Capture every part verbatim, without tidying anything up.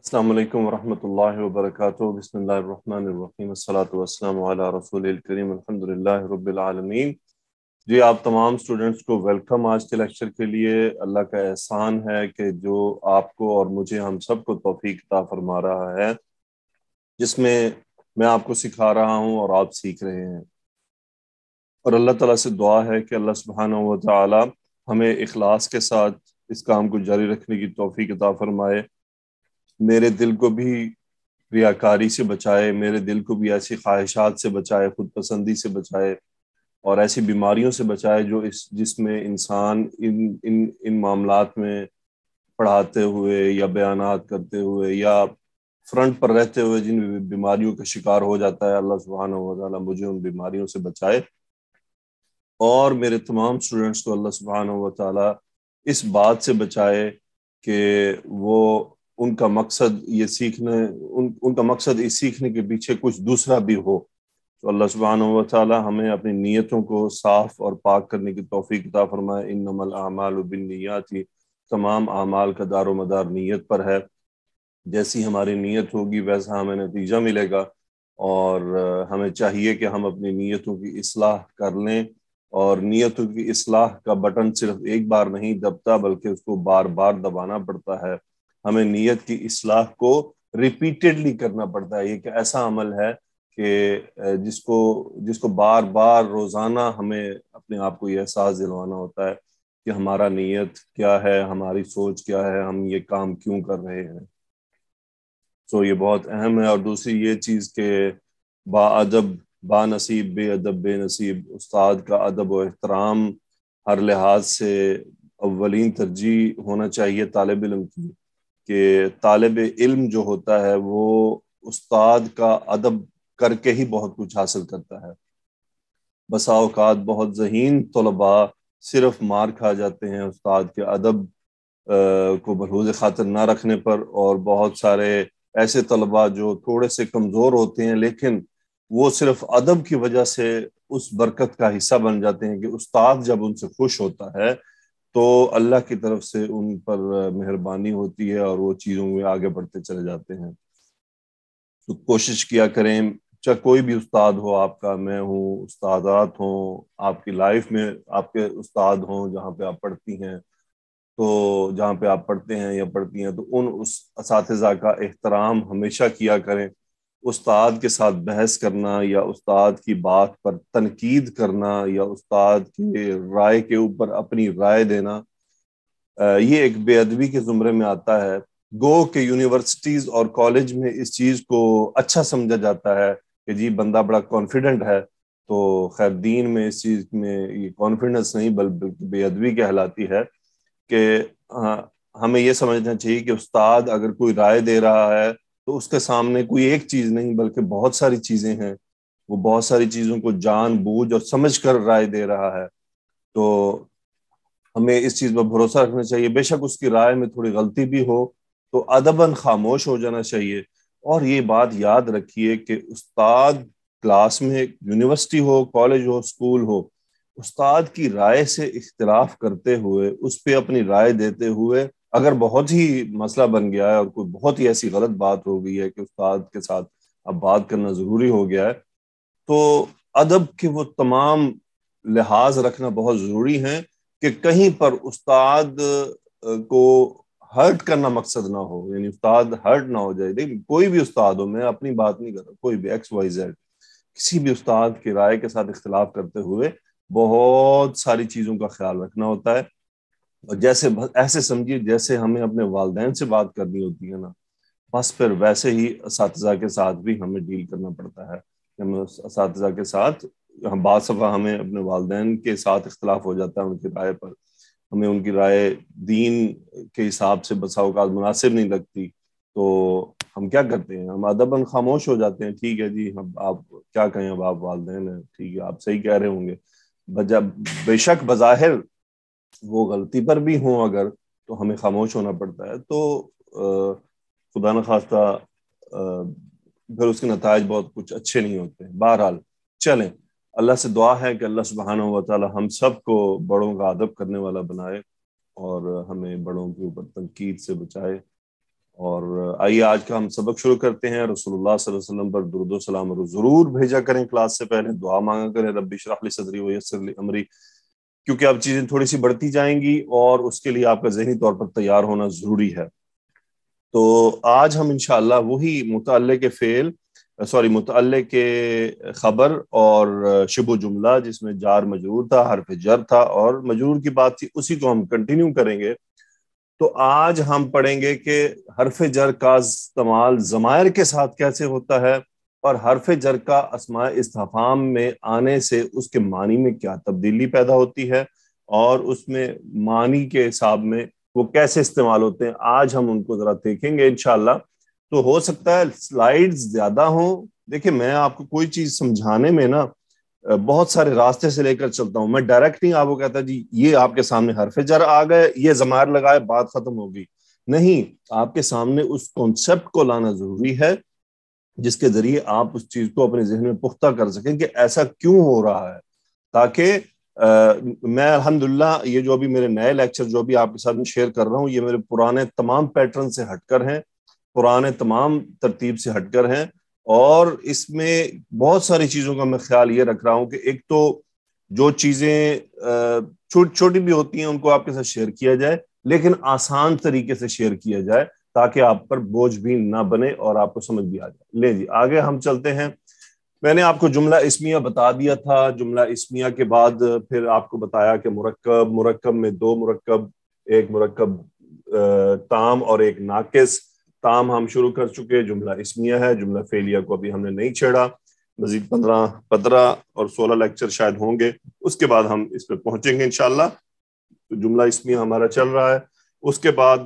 السلام علیکم ورحمۃ اللہ وبرکاتہ۔ بسم اللہ الرحمن الرحیم، الصلاۃ والسلام علی رسول الکریم، الحمد للہ رب العالمین۔ جی آپ تمام اسٹوڈنٹس کو ویلکم آج کے لیکچر کے لیے۔ اللہ کا احسان ہے کہ جو آپ کو اور مجھے ہم سب کو توفیق عطا فرما رہا ہے، جس میں میں آپ کو سکھا رہا ہوں اور آپ سیکھ رہے ہیں۔ اور اللہ تعالیٰ سے دعا ہے کہ اللہ سبحانہ و تعالی ہمیں اخلاص کے ساتھ اس کام کو جاری رکھنے کی توفیق عطا فرمائے، میرے دل کو بھی ریاکاری سے بچائے، میرے دل کو بھی ایسی خواہشات سے بچائے، خود پسندی سے بچائے، اور ایسی بیماریوں سے بچائے جو اس جس میں انسان ان ان ان معاملات میں پڑھاتے ہوئے یا بیانات کرتے ہوئے یا فرنٹ پر رہتے ہوئے جن بیماریوں کا شکار ہو جاتا ہے۔ اللہ سبحانہ و تعالیٰ مجھے ان بیماریوں سے بچائے، اور میرے تمام اسٹوڈنٹس کو اللہ سبحانہ و تعالیٰ اس بات سے بچائے کہ وہ ان کا مقصد یہ سیکھنے ان, ان کا مقصد اس سیکھنے کے پیچھے کچھ دوسرا بھی ہو۔ تو اللہ سبحانہ و تعالی ہمیں اپنی نیتوں کو صاف اور پاک کرنے کی توفیق عطا فرمائے۔ انما الاعمال بالنیات، تمام اعمال کا دار و مدار نیت پر ہے۔ جیسی ہماری نیت ہوگی ویسا ہمیں نتیجہ ملے گا، اور ہمیں چاہیے کہ ہم اپنی نیتوں کی اصلاح کر لیں، اور نیتوں کی اصلاح کا بٹن صرف ایک بار نہیں دبتا بلکہ اس کو بار بار دبانا پڑتا ہے۔ ہمیں نیت کی اصلاح کو ریپیٹڈلی کرنا پڑتا ہے۔ یہ ایک ایسا عمل ہے کہ جس کو جس کو بار بار روزانہ ہمیں اپنے آپ کو یہ احساس دلوانا ہوتا ہے کہ ہمارا نیت کیا ہے، ہماری سوچ کیا ہے، ہم یہ کام کیوں کر رہے ہیں۔ تو یہ بہت اہم ہے۔ اور دوسری یہ چیز کہ با ادب با نصیب، بے ادب بے نصیب، استاد کا ادب و احترام ہر لحاظ سے اولین ترجیح ہونا چاہیے طالب علم کی، کہ طالب علم جو ہوتا ہے وہ استاد کا ادب کر کے ہی بہت کچھ حاصل کرتا ہے۔ بسا اوقات بہت ذہین طلباء صرف مار کھا جاتے ہیں استاد کے ادب کو ملحوظ خاطر نہ رکھنے پر، اور بہت سارے ایسے طلباء جو تھوڑے سے کمزور ہوتے ہیں لیکن وہ صرف ادب کی وجہ سے اس برکت کا حصہ بن جاتے ہیں کہ استاد جب ان سے خوش ہوتا ہے تو اللہ کی طرف سے ان پر مہربانی ہوتی ہے اور وہ چیزوں میں آگے بڑھتے چلے جاتے ہیں۔ تو کوشش کیا کریں، چاہے کوئی بھی استاد ہو آپ کا، میں ہوں، استادات ہوں آپ کی لائف میں، آپ کے استاد ہوں جہاں پہ آپ پڑھتی ہیں، تو جہاں پہ آپ پڑھتے ہیں یا پڑھتی ہیں، تو ان اس اساتذہ کا احترام ہمیشہ کیا کریں۔ استاد کے ساتھ بحث کرنا یا استاد کی بات پر تنقید کرنا یا استاد کی رائے کے اوپر اپنی رائے دینا، یہ ایک بے ادبی کے زمرے میں آتا ہے۔ گو کہ یونیورسٹیز اور کالج میں اس چیز کو اچھا سمجھا جاتا ہے کہ جی بندہ بڑا کانفیڈنٹ ہے، تو خیر دین میں اس چیز میں یہ کانفیڈنس نہیں بلکہ بے ادبی کہلاتی ہے، کہ ہمیں یہ سمجھنا چاہیے کہ استاد اگر کوئی رائے دے رہا ہے تو اس کے سامنے کوئی ایک چیز نہیں بلکہ بہت ساری چیزیں ہیں، وہ بہت ساری چیزوں کو جان بوجھ اور سمجھ کر رائے دے رہا ہے۔ تو ہمیں اس چیز پر بھروسہ رکھنا چاہیے، بے شک اس کی رائے میں تھوڑی غلطی بھی ہو تو ادباً خاموش ہو جانا چاہیے۔ اور یہ بات یاد رکھیے کہ استاد کلاس میں، یونیورسٹی ہو، کالج ہو، اسکول ہو، استاد کی رائے سے اختلاف کرتے ہوئے، اس پہ اپنی رائے دیتے ہوئے، اگر بہت ہی مسئلہ بن گیا ہے اور کوئی بہت ہی ایسی غلط بات ہو گئی ہے کہ استاد کے ساتھ اب بات کرنا ضروری ہو گیا ہے، تو ادب کے وہ تمام لحاظ رکھنا بہت ضروری ہے کہ کہیں پر استاد کو ہرٹ کرنا مقصد نہ ہو، یعنی استاد ہرٹ نہ ہو جائے۔ لیکن کوئی بھی استاد ہو، میں اپنی بات نہیں کر رہا، کوئی بھی ایکس وائی زیڈ، کسی بھی استاد کی رائے کے ساتھ اختلاف کرتے ہوئے بہت ساری چیزوں کا خیال رکھنا ہوتا ہے۔ اور جیسے ایسے سمجھیے جیسے ہمیں اپنے والدین سے بات کرنی ہوتی ہے نا، بس پھر ویسے ہی اساتذہ کے ساتھ بھی ہمیں ڈیل کرنا پڑتا ہے۔ ہمیں اساتذہ کے ساتھ ہم بعض دفعہ ہمیں اپنے والدین کے ساتھ اختلاف ہو جاتا ہے ان کی رائے پر، ہمیں ان کی رائے دین کے حساب سے بسا اوقات مناسب نہیں لگتی، تو ہم کیا کرتے ہیں، ہم ادباً خاموش ہو جاتے ہیں۔ ٹھیک ہے جی، ہم آپ کیا کہیں، اب آپ والدین ہیں، ٹھیک ہے آپ صحیح کہہ رہے ہوں گے، جب بے شک بظاہر وہ غلطی پر بھی ہوں اگر، تو ہمیں خاموش ہونا پڑتا ہے۔ تو خدا نخواستہ پھر اس کے نتائج بہت کچھ اچھے نہیں ہوتے۔ بہرحال چلیں، اللہ سے دعا ہے کہ اللہ سبحانہ و تعالی ہم سب کو بڑوں کا ادب کرنے والا بنائے اور ہمیں بڑوں کے اوپر تنقید سے بچائے۔ اور آئیے آج کا ہم سبق شروع کرتے ہیں۔ رسول اللہ صلی اللہ علیہ وسلم پر درود و سلام ضرور بھیجا کریں، کلاس سے پہلے دعا مانگا کریں، رب اشرح لی صدری ویسر لی امری، کیونکہ اب چیزیں تھوڑی سی بڑھتی جائیں گی اور اس کے لیے آپ کا ذہنی طور پر تیار ہونا ضروری ہے۔ تو آج ہم انشاءاللہ وہی متعلق کے فعل سوری متعلق کے خبر اور شبہ جملہ جس میں جار مجرور تھا، حرف جر تھا اور مجرور کی بات تھی، اسی کو ہم کنٹینیو کریں گے۔ تو آج ہم پڑھیں گے کہ حرف جر کا استعمال ضمائر کے ساتھ کیسے ہوتا ہے اور حرف جر کا اسماء استفہام میں آنے سے اس کے معنی میں کیا تبدیلی پیدا ہوتی ہے اور اس میں معنی کے حساب میں وہ کیسے استعمال ہوتے ہیں، آج ہم ان کو ذرا دیکھیں گے انشاءاللہ۔ تو ہو سکتا ہے سلائیڈز زیادہ ہوں، دیکھیں میں آپ کو کوئی چیز سمجھانے میں نا بہت سارے راستے سے لے کر چلتا ہوں، میں ڈائریکٹ نہیں آپ کو کہتا جی یہ آپ کے سامنے حرف جر آ گئے، یہ ضمائر لگائے، بات ختم ہو گئی، نہیں، آپ کے سامنے اس کانسیپٹ کو لانا ضروری ہے جس کے ذریعے آپ اس چیز کو اپنے ذہن میں پختہ کر سکیں کہ ایسا کیوں ہو رہا ہے، تاکہ میں الحمدللہ یہ جو ابھی میرے نئے لیکچر جو بھی آپ کے ساتھ میں شیئر کر رہا ہوں یہ میرے پرانے تمام پیٹرن سے ہٹ کر ہیں، پرانے تمام ترتیب سے ہٹ کر ہیں، اور اس میں بہت ساری چیزوں کا میں خیال یہ رکھ رہا ہوں کہ ایک تو جو چیزیں چھوٹی چھوٹی بھی ہوتی ہیں ان کو آپ کے ساتھ شیئر کیا جائے، لیکن آسان طریقے سے شیئر کیا جائے تاکہ آپ پر بوجھ بھی نہ بنے اور آپ کو سمجھ بھی آ جائے۔ لے جی آگے ہم چلتے ہیں۔ میں نے آپ کو جملہ اسمیہ بتا دیا تھا، جملہ اسمیہ کے بعد پھر آپ کو بتایا کہ مرکب مرکب میں دو مرکب، ایک مرکب تام اور ایک ناقص۔ تام ہم شروع کر چکے، جملہ اسمیہ ہے، جملہ فعلیہ کو ابھی ہم نے نہیں چھیڑا، مزید پندرہ پندرہ اور سولہ لیکچر شاید ہوں گے، اس کے بعد ہم اس پہ پہنچیں گے انشاءاللہ۔ تو جملہ اسمیہ ہمارا چل رہا ہے۔ اس کے بعد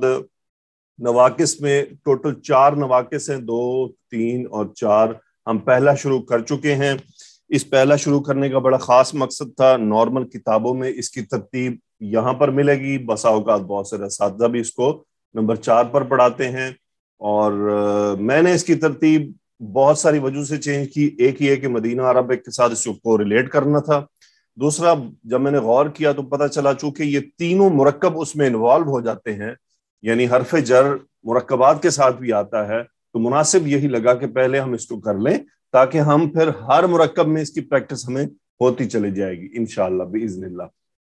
نواقص میں ٹوٹل چار نواقص ہیں، دو تین اور چار، ہم پہلا شروع کر چکے ہیں۔ اس پہلا شروع کرنے کا بڑا خاص مقصد تھا، نارمل کتابوں میں اس کی ترتیب یہاں پر ملے گی، بسا اوقات بہت سے اساتذہ بھی اس کو نمبر چار پر پڑھاتے ہیں، اور میں نے اس کی ترتیب بہت ساری وجہ سے چینج کی۔ ایک یہ کہ مدینہ عربک کے ساتھ اس کو ریلیٹ کرنا تھا، دوسرا جب میں نے غور کیا تو پتہ چلا چونکہ یہ تینوں مرکب اس میں انوالو ہو جاتے ہیں، یعنی حرف جر مرکبات کے ساتھ بھی آتا ہے، تو مناسب یہی لگا کہ پہلے ہم اس کو کر لیں تاکہ ہم پھر ہر مرکب میں اس کی پریکٹس ہمیں ہوتی چلی جائے گی انشاءاللہ باذن اللہ۔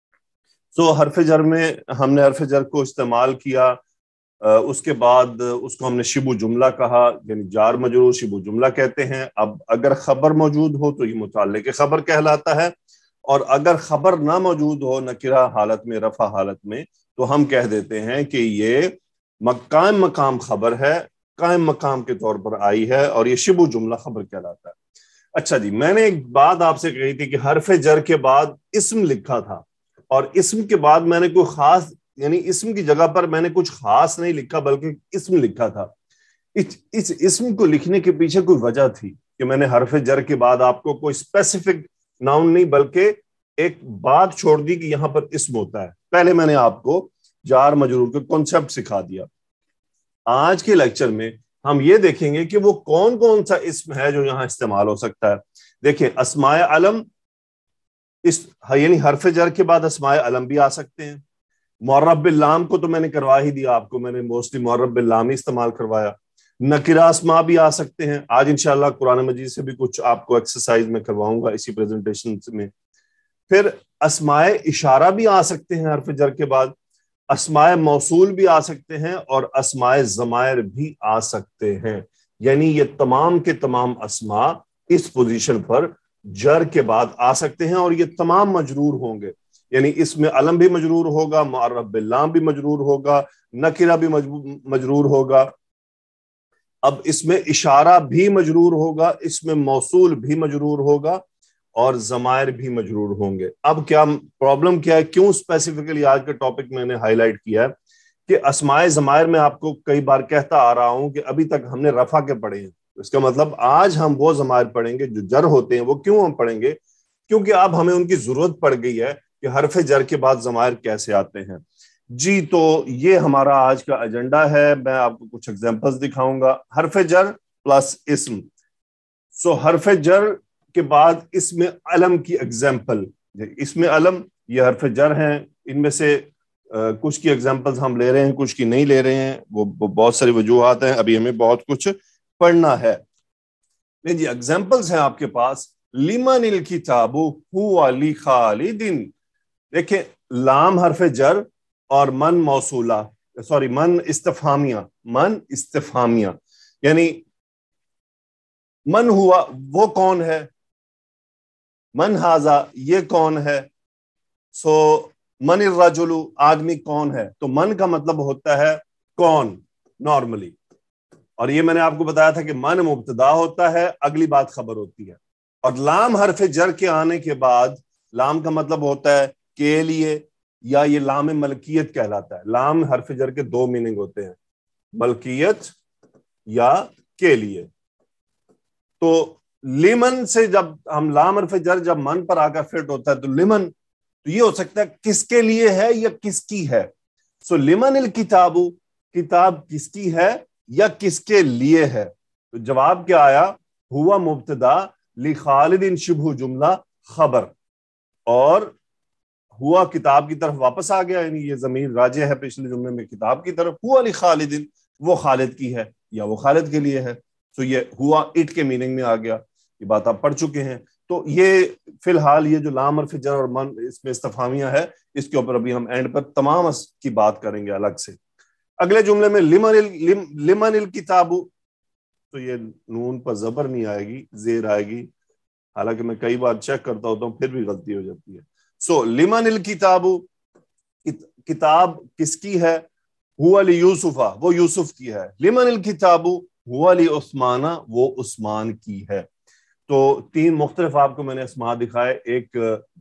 سو حرف جر میں ہم نے حرف جر کو استعمال کیا، اس کے بعد اس کو ہم نے شبہ جملہ کہا، یعنی جار مجرور شبہ جملہ کہتے ہیں۔ اب اگر خبر موجود ہو تو یہ متعلق خبر کہلاتا ہے، اور اگر خبر نہ موجود ہو نکرہ حالت میں، رفع حالت میں، تو ہم کہہ دیتے ہیں کہ یہ قائم مقام خبر ہے، قائم مقام کے طور پر آئی ہے، اور یہ شبہ جملہ خبر کہلاتا ہے۔ اچھا جی، میں نے ایک بات آپ سے کہی تھی کہ حرف جر کے بعد اسم لکھا تھا، اور اسم کے بعد میں نے کوئی خاص یعنی اسم کی جگہ پر میں نے کچھ خاص نہیں لکھا بلکہ اسم لکھا تھا۔ اس اسم کو لکھنے کے پیچھے کوئی وجہ تھی کہ میں نے حرف جر کے بعد آپ کو کوئی اسپیسیفک ناؤن نہیں بلکہ ایک بات چھوڑ دی کہ یہاں پر اسم ہوتا ہے۔ پہلے میں نے آپ کو جار مجرور کے کانسیپٹ سکھا دیا۔ آج کے لیکچر میں ہم یہ دیکھیں گے کہ وہ کون کون سا اسم ہے جو یہاں استعمال ہو سکتا ہے۔ دیکھیں اسماء علم، اس یعنی حرف جر کے بعد اسماء علم بھی آ سکتے ہیں۔ معرب باللام کو تو میں نے کروا ہی دیا آپ کو، میں نے موسٹلی معرب باللام ہی استعمال کروایا۔ نکرہ اسماء بھی آ سکتے ہیں، آج انشاءاللہ قرآن مجید سے بھی کچھ آپ کو ایکسرسائز میں کرواؤں گا اسی پریزنٹیشن میں۔ پھر اسماء اشارہ بھی آ سکتے ہیں حرف جر کے بعد، اسماء موصول بھی آ سکتے ہیں، اور اسماء ضمائر بھی آ سکتے ہیں، یعنی یہ تمام کے تمام اسماء اس پوزیشن پر جر کے بعد آ سکتے ہیں، اور یہ تمام مجرور ہوں گے، یعنی اس میں علم بھی مجرور ہوگا، معرب باللام بھی مجرور ہوگا، نکرہ بھی مجرور ہوگا، اب اس میں اشارہ بھی مجرور ہوگا، اس میں موصول بھی مجرور ہوگا، اور ضمائر بھی مجرور ہوں گے۔ اب کیا پرابلم کیا ہے، کیوں اسپیسیفکلی آج کا ٹاپک میں نے ہائی لائٹ کیا ہے کہ اسماء ضمائر میں آپ کو کئی بار کہتا آ رہا ہوں کہ ابھی تک ہم نے رفع کے پڑھے ہیں، اس کا مطلب آج ہم وہ ضمائر پڑھیں گے جو جر ہوتے ہیں۔ وہ کیوں ہم پڑھیں گے؟ کیونکہ اب ہمیں ان کی ضرورت پڑ گئی ہے کہ حرف جر کے بعد ضمائر کیسے آتے ہیں۔ جی تو یہ ہمارا آج کا ایجنڈا ہے، میں آپ کو کچھ ایگزامپلز دکھاؤں گا۔ حرف جر پلس اسم، سو حرف جر کے بعد اسم علم کی ایگزامپل، اسم علم یہ حرف جر ہیں، ان میں سے کچھ کی ایگزامپلز ہم لے رہے ہیں, کچھ کی نہیں لے رہے ہیں, وہ بہت ساری وجوہات ہیں, ابھی ہمیں بہت کچھ پڑھنا ہے. نہیں جی, ایگزامپلز ہیں آپ کے پاس. لمن الکتاب هو لخالد. دیکھیں لام حرف جر اور من موصولہ, سوری من استفہامیہ, من استفہامیہ یعنی من ہوا وہ کون ہے, من ھذا یہ کون ہے, سو من الرجل آدمی کون ہے. تو من کا مطلب ہوتا ہے کون نارملی, اور یہ میں نے آپ کو بتایا تھا کہ من مبتدا ہوتا ہے, اگلی بات خبر ہوتی ہے. اور لام حرف جر کے آنے کے بعد لام کا مطلب ہوتا ہے کے لیے, یا یہ لام ملکیت کہلاتا ہے. لام حرف جر کے دو میننگ ہوتے ہیں, ملکیت یا کے لیے. تو لمن سے جب ہم لام حرف جر جب من پر آ کر فٹ ہوتا ہے تو لمن, تو یہ ہو سکتا ہے کس کے لیے ہے یا کس کی ہے. سو لمن الکتاب, کتاب کس کی ہے یا کس کے لیے ہے. تو جواب کیا آیا, ہوا مبتدا لخالد شبہ جملہ خبر, اور ہوا کتاب کی طرف واپس آ گیا, یعنی یہ ضمیر راجع ہے پچھلے جملے میں کتاب کی طرف. ہوا لخالد وہ خالد کی ہے یا وہ خالد کے لیے ہے. تو یہ ہوا اٹ کے میننگ میں آ گیا, یہ بات آپ پڑھ چکے ہیں. تو یہ فی الحال یہ جو لام حرف جر اور من اس میں استفہامیہ ہے, اس کے اوپر ابھی ہم اینڈ پر تمام کی بات کریں گے الگ سے. اگلے جملے میں لمن لمن الکتاب, تو یہ نون پر زبر نہیں آئے گی, زیر آئے گی, حالانکہ میں کئی بار چیک کرتا ہوتا ہوں پھر بھی غلطی ہو جاتی ہے. سو لمن الکتاب, کتاب کس کی ہے, ہوا لیوسف وہ یوسف کی ہے. لمن الکتاب ہوا لعثمان وہ عثمان کی ہے. تو تین مختلف آپ کو میں نے اسماء دکھائے, ایک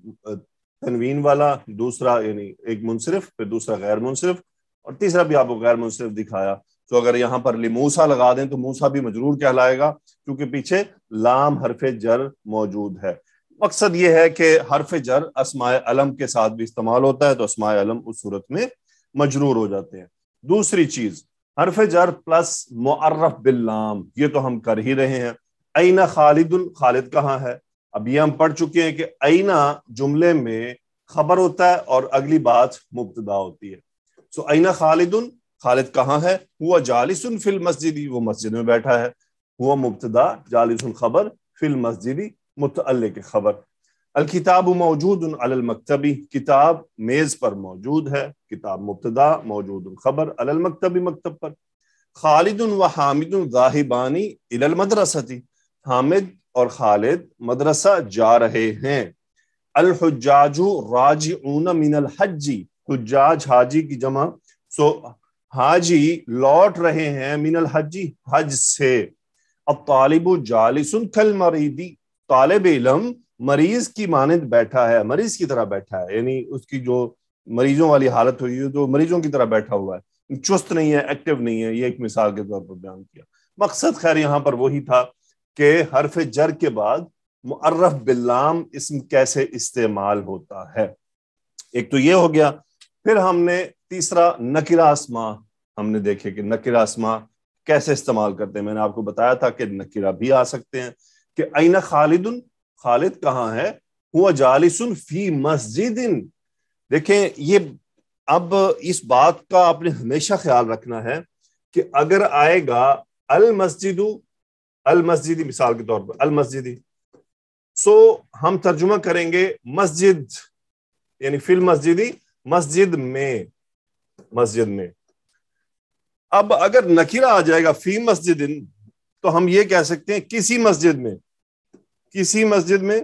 تنوین والا, دوسرا یعنی ایک منصرف, پھر دوسرا غیر منصرف, اور تیسرا بھی آپ کو غیر منصرف دکھایا. تو اگر یہاں پر لموسا لگا دیں تو موسا بھی مجرور کہلائے گا, کیونکہ پیچھے لام حرف جر موجود ہے. مقصد یہ ہے کہ حرف جر اسماء علم کے ساتھ بھی استعمال ہوتا ہے, تو اسماء علم اس صورت میں مجرور ہو جاتے ہیں. دوسری چیز, حرف جر پلس معرف باللام, یہ تو ہم کر ہی رہے ہیں. این خالد, خالد کہاں ہے, اب یہ ہم پڑھ چکے ہیں کہ اینا جملے میں خبر ہوتا ہے اور اگلی بات مبتدا ہوتی ہے. سو اینا خالد, خالد کہاں ہے, ہوا جالس فی المسجد وہ مسجد میں بیٹھا ہے. ہوا مبتدا, جالس خبر, فی المسجد متعلق خبر. الکتاب موجود علی المکتبی, کتاب میز پر موجود ہے, کتاب مبتدا, موجود خبر, علی المکتبی مکتب پر. خالد و حامد ذاہبان الی المدرسۃ, حامد اور خالد مدرسہ جا رہے ہیں. الحجاج راجعون من الحج, حجاج حاجی کی جمع, سو حاجی لوٹ رہے ہیں, من الحج حج سے. الطالب جالس کالمریض, طالب علم مریض کی مانند بیٹھا ہے, مریض کی طرح بیٹھا ہے, یعنی اس کی جو مریضوں والی حالت ہوئی ہے تو مریضوں کی طرح بیٹھا ہوا ہے, چست نہیں ہے, ایکٹیو نہیں ہے. یہ ایک مثال کے طور پر بیان کیا. مقصد خیر یہاں پر وہی تھا کہ حرف جر کے بعد معرف باللام اسم کیسے استعمال ہوتا ہے. ایک تو یہ ہو گیا. پھر ہم نے تیسرا نکرہ اسماء ہم نے دیکھے کہ نکرہ اسماء کیسے استعمال کرتے ہیں. میں نے آپ کو بتایا تھا کہ نکرہ بھی آ سکتے ہیں, کہ این خالد, خالد کہاں ہے, ہوا جالس فی مسجد. دیکھیں یہ اب اس بات کا آپ نے ہمیشہ خیال رکھنا ہے کہ اگر آئے گا المسجد, المسجدی مثال کے طور پر المسجدی, سو ہم ترجمہ کریں گے مسجد, یعنی فی المسجدی, مسجد میں, مسجد میں. اب اگر نکرہ آ جائے گا فی مسجد, تو ہم یہ کہہ سکتے ہیں کسی مسجد میں, کسی مسجد میں,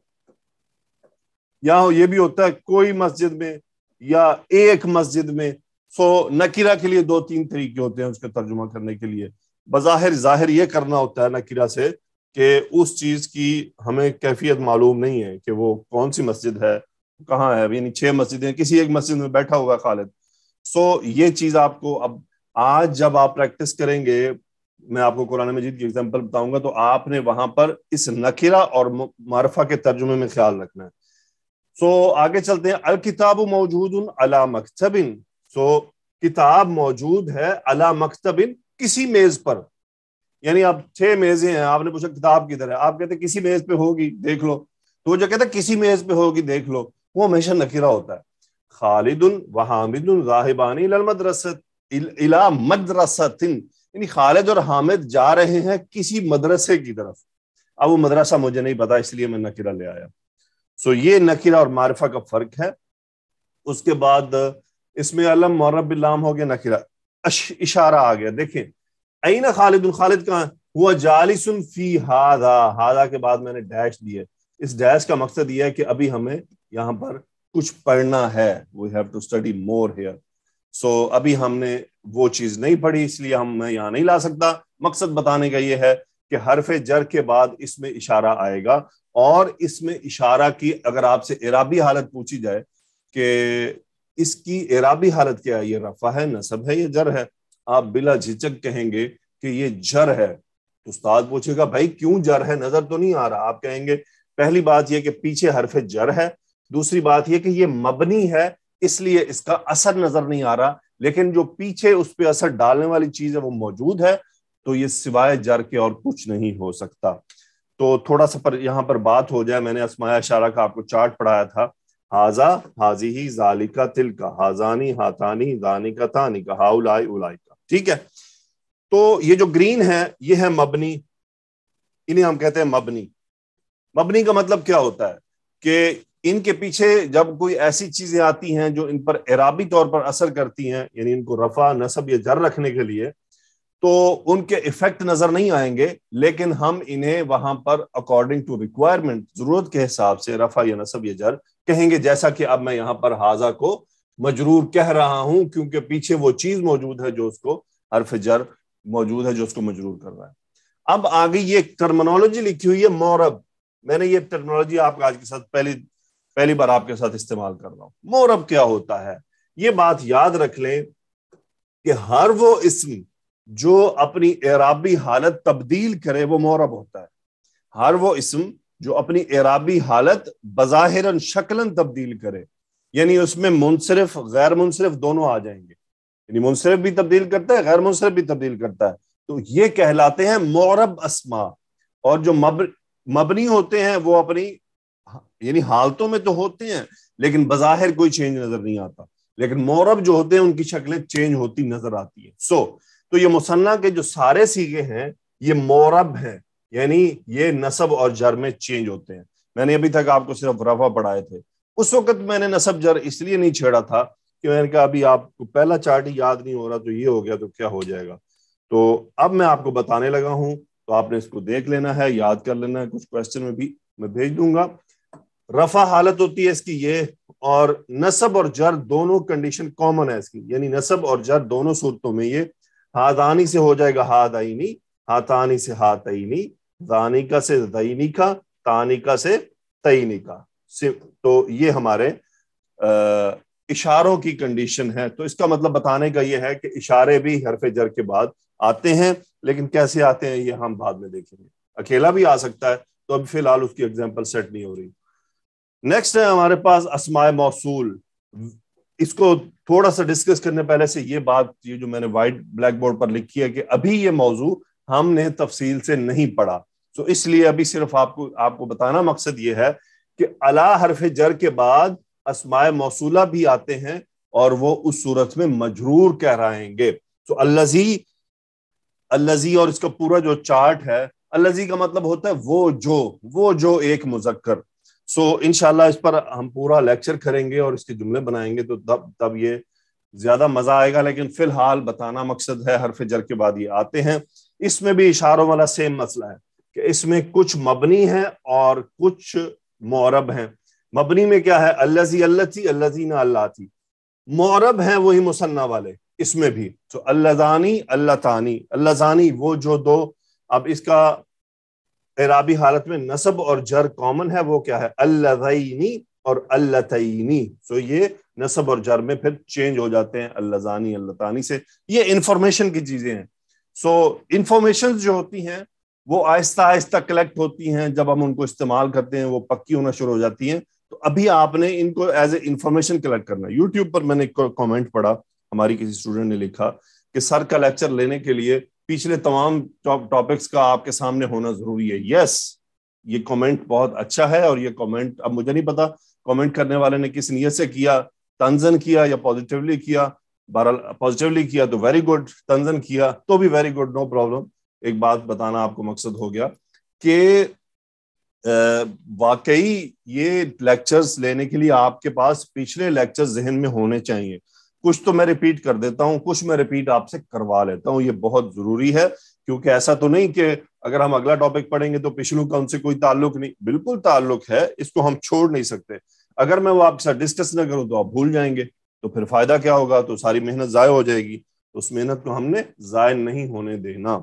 یا یہ بھی ہوتا ہے کوئی مسجد میں یا ایک مسجد میں. سو نکرہ کے لیے دو تین طریقے ہوتے ہیں اس کا ترجمہ کرنے کے لیے. بظاہر ظاہر یہ کرنا ہوتا ہے نکرہ سے کہ اس چیز کی ہمیں کیفیت معلوم نہیں ہے کہ وہ کون سی مسجد ہے, کہاں ہے, یعنی چھ مسجدیں, کسی ایک مسجد میں بیٹھا ہوا خالد. سو یہ چیز آپ کو اب آج جب آپ پریکٹس کریں گے, میں آپ کو قرآن مجید کی ایگزامپل بتاؤں گا, تو آپ نے وہاں پر اس نکرہ اور معرفہ کے ترجمے میں خیال رکھنا ہے. سو آگے چلتے ہیں. الکتاب موجود علی مکتب, سو کتاب موجود ہے علی مکتب, کسی میز پر. یعنی اب چھ میزیں ہیں, آپ نے پوچھا کتاب کدھر ہے, آپ کہتے ہیں کسی میز پہ ہوگی دیکھ لو, تو وہ جو کہتا ہے کسی میز پہ ہوگی دیکھ لو, وہ ہمیشہ نکرہ ہوتا ہے. خالد و حامد ذاہبان الی المدرسۃ الی مدرسۃ، یعنی خالد اور حامد جا رہے ہیں کسی مدرسے کی طرف. اب وہ مدرسہ مجھے نہیں پتا اس لیے میں نکرہ لے آیا. سو so یہ نکرہ اور معرفہ کا فرق ہے. اس کے بعد اس میں علم معرب باللام ہو گیا، نکرہ اشارہ آ گیا. دیکھیں این خالد، خالد کہاں؟ ہوا جالس فی ہذا، ہذا کے بعد میں نے ڈیش دیے. اس ڈیش کا مقصد یہ ہے کہ ابھی ہمیں یہاں پر کچھ پڑھنا ہے. We have to study more here. So ابھی ہم نے وہ چیز نہیں پڑھی اس لیے ہم میں یہاں نہیں لا سکتا. مقصد بتانے کا یہ ہے کہ حرف جر کے بعد اس میں اشارہ آئے گا، اور اس میں اشارہ کی اگر آپ سے اعرابی حالت پوچھی جائے کہ اس کی اعرابی حالت کیا ہے، یہ رفع ہے، نصب ہے، یہ جر ہے، آپ بلا جھجک کہیں گے کہ یہ جر ہے. تو استاد پوچھے گا بھائی کیوں جر ہے، نظر تو نہیں آ رہا. آپ کہیں گے پہلی بات یہ کہ پیچھے حرف جر ہے، دوسری بات یہ کہ یہ مبنی ہے اس لیے اس کا اثر نظر نہیں آ رہا، لیکن جو پیچھے اس پہ اثر ڈالنے والی چیز ہے وہ موجود ہے، تو یہ سوائے جر کے اور کچھ نہیں ہو سکتا. تو تھوڑا سا پر یہاں پر بات ہو جائے. میں نے اسماء اشارہ کا آپ کو چارٹ پڑھایا تھا. ہاذا، ہاذیہ، ذالکا، تلکا، ہاذانی، ہاتانی، ذانکا، تانکا، ہاؤلائی، اولائکا. ٹھیک ہے. تو یہ جو گرین ہے یہ ہے مبنی، انہیں ہم کہتے ہیں مبنی. مبنی کا مطلب کیا ہوتا ہے کہ ان کے پیچھے جب کوئی ایسی چیزیں آتی ہیں جو ان پر اعرابی طور پر اثر کرتی ہیں، یعنی ان کو رفع، نصب یا جر رکھنے کے لیے، تو ان کے ایفیکٹ نظر نہیں آئیں گے، لیکن ہم انہیں وہاں پر اکارڈنگ ٹو ریکوائرمنٹ، ضرورت کے حساب سے رفع یا نصب یا جر کہیں گے. جیسا کہ اب میں یہاں پر ہاذا کو مجرور کہہ رہا ہوں کیونکہ پیچھے وہ چیز موجود ہے جو اس کو حرف جر موجود ہے جو اس کو مجرور کر رہا ہے. اب آگے یہ ٹرمنالوجی لکھی ہوئی ہے مورب. میں نے یہ ٹرمنالوجی آپ آج کے ساتھ پہلی پہلی بار آپ کے ساتھ استعمال کر رہا ہوں. مورب کیا ہوتا ہے؟ یہ بات یاد رکھ لیں کہ ہر وہ اسم جو اپنی اعرابی حالت تبدیل کرے وہ مورب ہوتا ہے. ہر وہ اسم جو اپنی اعرابی حالت بظاہراً شکلاً تبدیل کرے، یعنی اس میں منصرف غیر منصرف دونوں آ جائیں گے، یعنی منصرف بھی تبدیل کرتا ہے، غیر منصرف بھی تبدیل کرتا ہے، تو یہ کہلاتے ہیں مورب اسما. اور جو مبنی ہوتے ہیں وہ اپنی یعنی حالتوں میں تو ہوتے ہیں لیکن بظاہر کوئی چینج نظر نہیں آتا، لیکن مورب جو ہوتے ہیں ان کی شکلیں چینج ہوتی نظر آتی ہیں. سو so, تو یہ مثنیٰ کے جو سارے صیغے ہیں یہ مورب ہیں، یعنی یہ نصب اور جر میں چینج ہوتے ہیں. میں نے ابھی تک آپ کو صرف رفع پڑھائے تھے. اس وقت میں نے نصب جر اس لیے نہیں چھیڑا تھا کہ میں نے کہا ابھی آپ کو پہلا چارٹ ہی یاد نہیں ہو رہا تو یہ ہو گیا تو کیا ہو جائے گا. تو اب میں آپ کو بتانے لگا ہوں تو آپ نے اس کو دیکھ لینا ہے، یاد کر لینا ہے. کچھ کوشچن میں بھی میں بھیج دوں گا. رفع حالت ہوتی ہے اس کی یہ، اور نصب اور جر دونوں کنڈیشن کامن ہے اس کی، یعنی نصب اور جر دونوں صورتوں میں یہ ہادانی سے ہو جائے گا ہادائنی، ہاتانی سے ہاتئینی، ذانیکا سے ذینیکا، تانیکا سے تینیکا. تو یہ ہمارے اشاروں کی کنڈیشن ہے. تو اس کا مطلب بتانے کا یہ ہے کہ اشارے بھی حرف جر کے بعد آتے ہیں، لیکن کیسے آتے ہیں یہ ہم بعد میں دیکھیں گے. اکیلا بھی آ سکتا ہے، تو اب فی الحال اس کی ایگزامپل سیٹ نہیں ہو رہی. نیکسٹ ہے ہمارے پاس اسماء موصول. اس کو تھوڑا سا ڈسکس کرنے پہلے سے یہ بات یہ جو میں نے وائٹ بلیک بورڈ پر لکھی ہے کہ ابھی یہ موضوع ہم نے تفصیل سے نہیں پڑھا، تو اس لیے ابھی صرف آپ کو آپ کو بتانا مقصد یہ ہے کہ الا حرف جر کے بعد اسماء موصولہ بھی آتے ہیں اور وہ اس صورت میں مجرور کہلائیں گے. تو الذی الذی اور اس کا پورا جو چارٹ ہے، الذی کا مطلب ہوتا ہے وہ جو وہ جو ایک مذکر. سو so, انشاءاللہ اس پر ہم پورا لیکچر کریں گے اور اس کے جملے بنائیں گے تو تب تب یہ زیادہ مزہ آئے گا، لیکن فی الحال بتانا مقصد ہے حرف جر کے بعد یہ آتے ہیں. اس میں بھی اشاروں والا سیم مسئلہ ہے کہ اس میں کچھ مبنی ہیں اور کچھ معرب ہیں. مبنی میں کیا ہے؟ الذی، اللتی، الذین، اللاتی. معرب ہیں وہی مثنیٰ والے اس میں بھی. تو اللذانی، اللتانی، اللذانی وہ جو دو. اب اس کا اعرابی حالت میں نصب اور جر کامن ہے، وہ کیا ہے؟ اللذینی اور اللتینی. سو یہ نصب اور جر میں پھر چینج ہو جاتے ہیں اللذانی اللتانی سے. یہ انفارمیشن کی چیزیں ہیں. سو انفارمیشن جو ہوتی ہیں وہ آہستہ آہستہ کلیکٹ ہوتی ہیں، جب ہم ان کو استعمال کرتے ہیں وہ پکی ہونا شروع ہو جاتی ہیں. تو ابھی آپ نے ان کو ایز اے انفارمیشن کلیکٹ کرنا ہے. یوٹیوب پر میں نے کامنٹ پڑھا، ہماری کسی اسٹوڈنٹ نے لکھا کہ سر کا لیکچر لینے کے لیے پچھلے تمام ٹاپکس کا آپ کے سامنے ہونا ضروری ہے. یس، یہ کامنٹ بہت اچھا ہے، اور یہ کامنٹ اب مجھے نہیں پتا کامنٹ کرنے والے نے کس نیت سے کیا، تنزن کیا یا پازیٹیولی کیا، بہرحال پازیٹیولی کیا تو ویری گڈ، تنزن کیا تو بھی ویری گڈ، نو پرابلم. ایک بات بتانا آپ کو مقصد ہو گیا کہ واقعی یہ لیکچرز لینے کے لیے آپ کے پاس پچھلے لیکچر ذہن میں ہونے چاہیے. کچھ تو میں ریپیٹ کر دیتا ہوں، کچھ میں ریپیٹ آپ سے کروا لیتا ہوں. یہ بہت ضروری ہے، کیونکہ ایسا تو نہیں کہ اگر ہم اگلا ٹاپک پڑھیں گے تو پچھلوں کا ان سے کوئی تعلق نہیں. بالکل تعلق ہے، اس کو ہم چھوڑ نہیں سکتے. اگر میں وہ آپ کے ساتھ ڈسکس نہ کروں تو آپ بھول جائیں گے، تو پھر فائدہ کیا ہوگا؟ تو ساری محنت ضائع ہو جائے گی. تو اس محنت کو ہم نے ضائع نہیں ہونے دینا.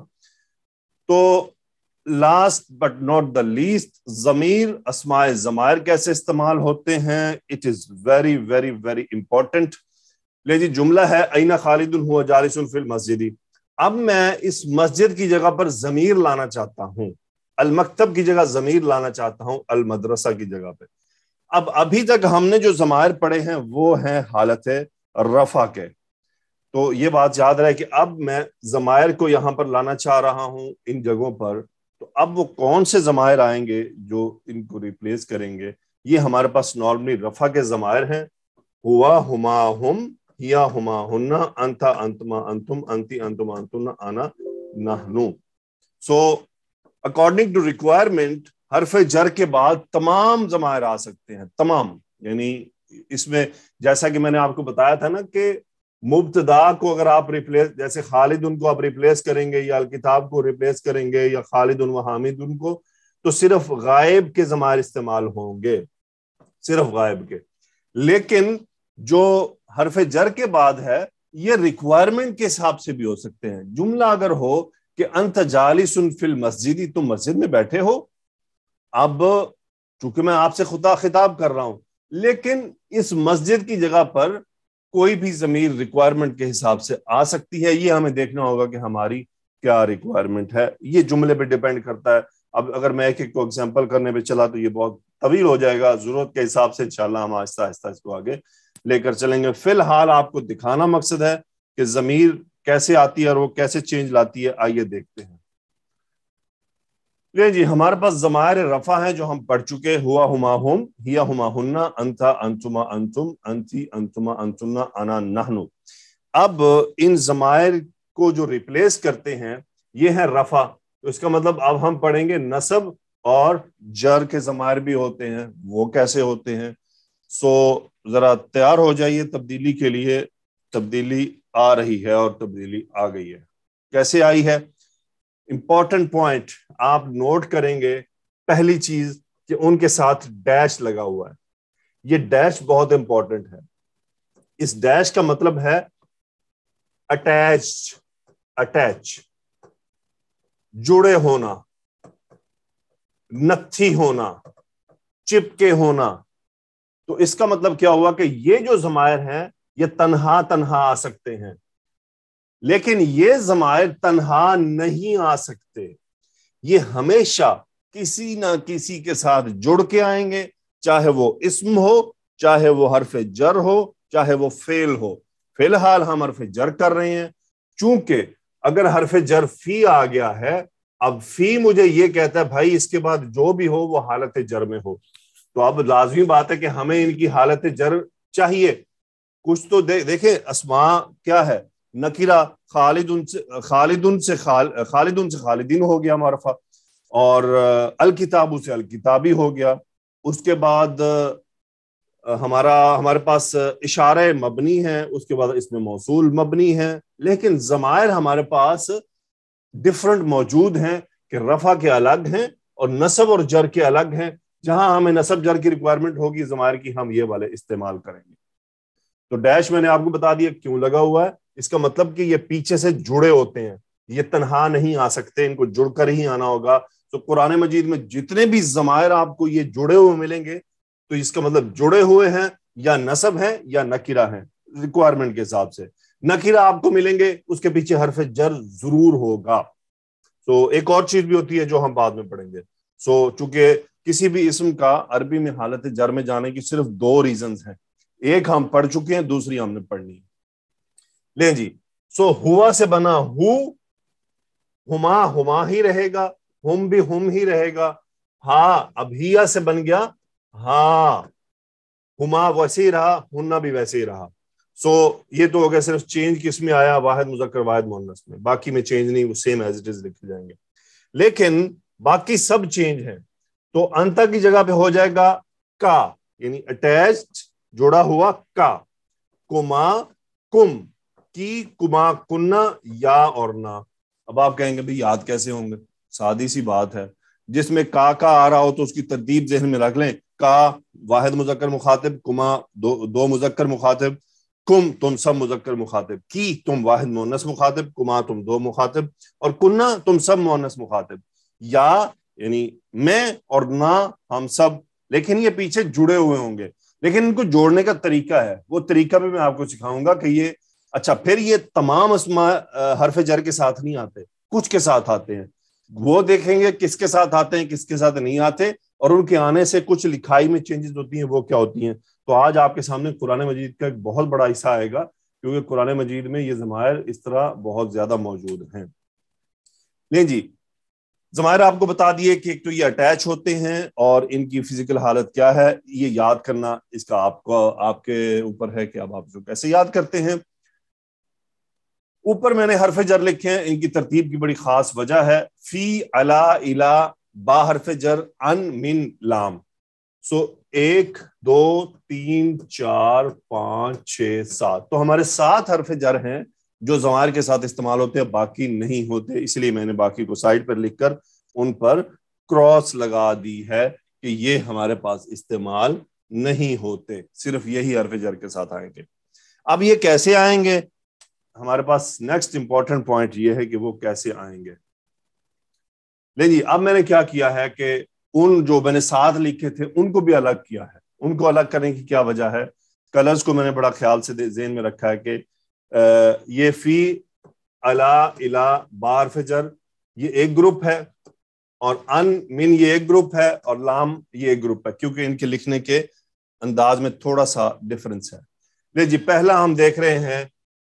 تو last but not the least, ضمیر اسماء ضمائر کیسے استعمال ہوتے ہیں؟ It is very very very important. لے جی، جملہ ہے این خالد هو جالس فی المسجد. اب میں اس مسجد کی جگہ پر ضمیر لانا چاہتا ہوں، المکتب کی جگہ ضمیر لانا چاہتا ہوں المدرسہ کی جگہ پہ. اب ابھی تک ہم نے جو ضمائر پڑھے ہیں وہ ہیں حالت رفع کے. تو یہ بات یاد رہے کہ اب میں ضمائر کو یہاں پر لانا چاہ رہا ہوں ان جگہوں پر. تو اب وہ کون سے ضمائر آئیں گے جو ان کو ریپلیس کریں گے؟ یہ ہمارے پاس نارملی رفع کے ضمائر ہیں، ہوا، ہما، ہم، ہیا، ہما، ہننا، انتا، انتما، انتم، انتی، انتما، انتن، آنا، نحنو. سو اکارڈنگ ٹو ریکوائرمنٹ حرف جر کے بعد تمام ضمائر آ سکتے ہیں، تمام. یعنی اس میں جیسا کہ میں نے آپ کو بتایا تھا نا کہ مبتدا کو اگر آپ ریپلیس، جیسے خالد ان کو آپ ریپلیس کریں گے یا الکتاب کو ریپلیس کریں گے یا خالد ان و حامد ان کو، تو صرف غائب کے ضمائر استعمال ہوں گے، صرف غائب کے. لیکن جو حرف جر کے بعد ہے یہ ریکوائرمنٹ کے حساب سے بھی ہو سکتے ہیں. جملہ اگر ہو کہ انت جالس فی المسجد، تم مسجد میں بیٹھے ہو. اب چونکہ میں آپ سے خدا خطاب کر رہا ہوں، لیکن اس مسجد کی جگہ پر کوئی بھی ضمیر ریکوائرمنٹ کے حساب سے آ سکتی ہے. یہ ہمیں دیکھنا ہوگا کہ ہماری کیا ریکوائرمنٹ ہے. یہ جملے پہ ڈیپینڈ کرتا ہے. اب اگر میں ایک ایک کو ایگزامپل کرنے پہ چلا تو یہ بہت طویل ہو جائے گا. ضرورت کے حساب سے انشاءاللہ ہم آہستہ آہستہ اس کو آگے لے کر چلیں گے. فی الحال آپ کو دکھانا مقصد ہے کہ ضمیر کیسے آتی ہے اور وہ کیسے چینج لاتی ہے. آئیے دیکھتے ہیں. لے جی، ہمارے پاس ضمائر رفع ہیں جو ہم پڑھ چکے، ہوا، ہما، ہم، ہیا، ہما، ہننا، انتا، انتما، انتم، انتی، انتما، انتنا، انا، نحنو. اب ان ضمائر کو جو ریپلیس کرتے ہیں یہ ہے رفع. تو اس کا مطلب اب ہم پڑھیں گے نصب اور جر کے ضمائر بھی ہوتے ہیں، وہ کیسے ہوتے ہیں. سو ذرا تیار ہو جائیے تبدیلی کے لیے. تبدیلی آ رہی ہے اور تبدیلی آ گئی ہے. کیسے آئی ہے؟ امپورٹنٹ پوائنٹ آپ نوٹ کریں گے. پہلی چیز کہ ان کے ساتھ ڈیش لگا ہوا ہے. یہ ڈیش بہت امپورٹنٹ ہے. اس ڈیش کا مطلب ہے اٹیچ، اٹیچ، جڑے ہونا، نتھی ہونا، چپکے ہونا. تو اس کا مطلب کیا ہوا کہ یہ جو ضمائر ہیں یہ تنہا تنہا آ سکتے ہیں، لیکن یہ ضمائر تنہا نہیں آ سکتے. یہ ہمیشہ کسی نہ کسی کے ساتھ جڑ کے آئیں گے، چاہے وہ اسم ہو، چاہے وہ حرف جر ہو، چاہے وہ فعل ہو. فی الحال ہم حرف جر کر رہے ہیں، چونکہ اگر حرف جر فی آ گیا ہے، اب فی مجھے یہ کہتا ہے بھائی اس کے بعد جو بھی ہو وہ حالت جر میں ہو. تو اب لازمی بات ہے کہ ہمیں ان کی حالت جر چاہیے. کچھ تو دیکھیں اسماء کیا ہے، نکرہ، خالد ان سے خالد ان سے خالد ان سے خالدین ہو گیا معرفہ، اور الکتاب سے الکتابی ہو گیا. اس کے بعد ہمارا ہمارے پاس اشارہ مبنی ہے، اس کے بعد اس میں موصول مبنی ہے. لیکن ضمائر ہمارے پاس ڈفرنٹ موجود ہیں کہ رفع کے الگ ہیں اور نصب اور جر کے الگ ہیں. جہاں ہمیں نصب جر کی ریکوائرمنٹ ہوگی ضمائر کی، ہم یہ والے استعمال کریں گے. تو ڈیش میں نے آپ کو بتا دیا کیوں لگا ہوا ہے. اس کا مطلب کہ یہ پیچھے سے جڑے ہوتے ہیں، یہ تنہا نہیں آ سکتے، ان کو جڑ کر ہی آنا ہوگا. تو قرآن مجید میں جتنے بھی ضمائر آپ کو یہ جڑے ہوئے ملیں گے تو اس کا مطلب جڑے ہوئے ہیں یا نصب ہیں یا نکرہ ہیں ریکوائرمنٹ کے حساب سے. نکرہ آپ کو ملیں گے اس کے پیچھے حرف جر ضرور ہوگا. سو ایک اور چیز بھی ہوتی ہے جو ہم بعد میں پڑھیں گے. سو چونکہ کسی بھی اسم کا عربی میں حالت جر میں جانے کی صرف دو ریزنز ہیں، ایک ہم پڑھ چکے ہیں، دوسری ہم نے پڑھنی ہے. لیں جی، سو ہوا سے بنا ہو، ہما ہما ہی رہے گا، ہم بھی ہم ہی رہے گا. ہاں اب ہیا سے بن گیا ہاں، ہما ویسے ہی رہا, ہننا بھی ویسے ہی رہا. سو so, یہ تو ہو گیا صرف چینج کس میں آیا, واحد مذکر واحد مؤنث میں, باقی میں چینج نہیں, وہ سیم ایز اٹ از لکھے جائیں گے. لیکن باقی سب چینج ہیں. تو انتا کی جگہ پہ ہو جائے گا کا, یعنی اٹیچڈ جوڑا ہوا کا, کما کم, کی کما کننا, یا اور نا. اب آپ کہیں گے بھی یاد کیسے ہوں گے؟ سادی سی بات ہے, جس میں کا کا آ رہا ہو تو اس کی ترتیب ذہن میں رکھ لیں. کا واحد مذکر مخاطب, کما دو, دو مذکر مخاطب, کم تم سب مذکر مخاطب, کی تم واحد مؤنث مخاطب, کما تم دو مخاطب, اور کننا تم سب مؤنث مخاطب. یا یعنی میں اور نا ہم سب, لیکن یہ پیچھے جڑے ہوئے ہوں گے. لیکن ان کو جوڑنے کا طریقہ ہے, وہ طریقہ بھی میں آپ کو سکھاؤں گا کہ یہ اچھا پھر یہ تمام اسماء حرف جر کے ساتھ نہیں آتے, کچھ کے ساتھ آتے ہیں. وہ دیکھیں گے کس کے ساتھ آتے ہیں, کس کے ساتھ نہیں آتے, اور ان کے آنے سے کچھ لکھائی میں چینجز ہوتی ہیں, وہ کیا ہوتی ہیں. تو آج آپ کے سامنے قرآن مجید کا ایک بہت بڑا حصہ آئے گا, کیونکہ قرآن مجید میں یہ ضمائر اس طرح بہت زیادہ موجود ہیں. لیں جی, ضمائر آپ کو بتا دیے کہ ایک تو یہ اٹیچ ہوتے ہیں اور ان کی فزیکل حالت کیا ہے, یہ یاد کرنا اس کا آپ کو آپ کے اوپر ہے کہ اب آپ جو کیسے یاد کرتے ہیں. اوپر میں نے حرف جر لکھے ہیں, ان کی ترتیب کی بڑی خاص وجہ ہے. فی, علا, الا, با حرف جر, ان, من, لام. سو ایک دو تین چار پانچ چھ سات, تو ہمارے سات حرف جر ہیں جو ضمائر کے ساتھ استعمال ہوتے ہیں, باقی نہیں ہوتے. اس لیے میں نے باقی کو سائڈ پر لکھ کر ان پر کراس لگا دی ہے کہ یہ ہمارے پاس استعمال نہیں ہوتے, صرف یہی حرف جر کے ساتھ آئیں گے. اب یہ کیسے آئیں گے, ہمارے پاس نیکسٹ امپورٹنٹ پوائنٹ یہ ہے کہ وہ کیسے آئیں گے. لے جی, اب میں نے کیا کیا ہے کہ ان جو میں نے ساتھ لکھے تھے ان کو بھی الگ کیا ہے. ان کو الگ کرنے کی کیا وجہ ہے, کلرز کو میں نے بڑا خیال سے ذہن میں رکھا ہے کہ یہ فی, علا, الا, با حرف جر یہ ایک گروپ ہے, اور ان, من یہ ایک گروپ ہے, اور لام یہ ایک گروپ ہے, کیونکہ ان کے لکھنے کے انداز میں تھوڑا سا ڈفرنس ہے. لے جی, پہلا ہم دیکھ رہے ہیں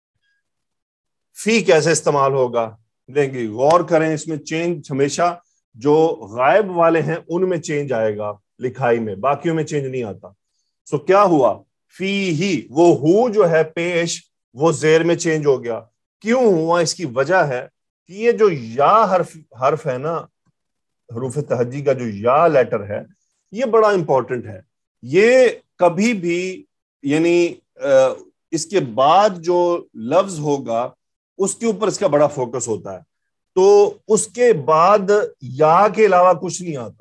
فی کیسے استعمال ہوگا. دیں گے, غور کریں, اس میں چینج ہمیشہ جو غائب والے ہیں ان میں چینج آئے گا لکھائی میں, باقیوں میں چینج نہیں آتا. سو کیا ہوا, فی ہی, وہ ہو جو ہے پیش وہ زیر میں چینج ہو گیا. کیوں ہوا, اس کی وجہ ہے کہ یہ جو یا حرف حرف ہے نا, حروف تہجی کا جو یا لیٹر ہے, یہ بڑا امپورٹنٹ ہے. یہ کبھی بھی یعنی اس کے بعد جو لفظ ہوگا اس کے اوپر اس کا بڑا فوکس ہوتا ہے. تو اس کے بعد یا کے علاوہ کچھ نہیں آتا,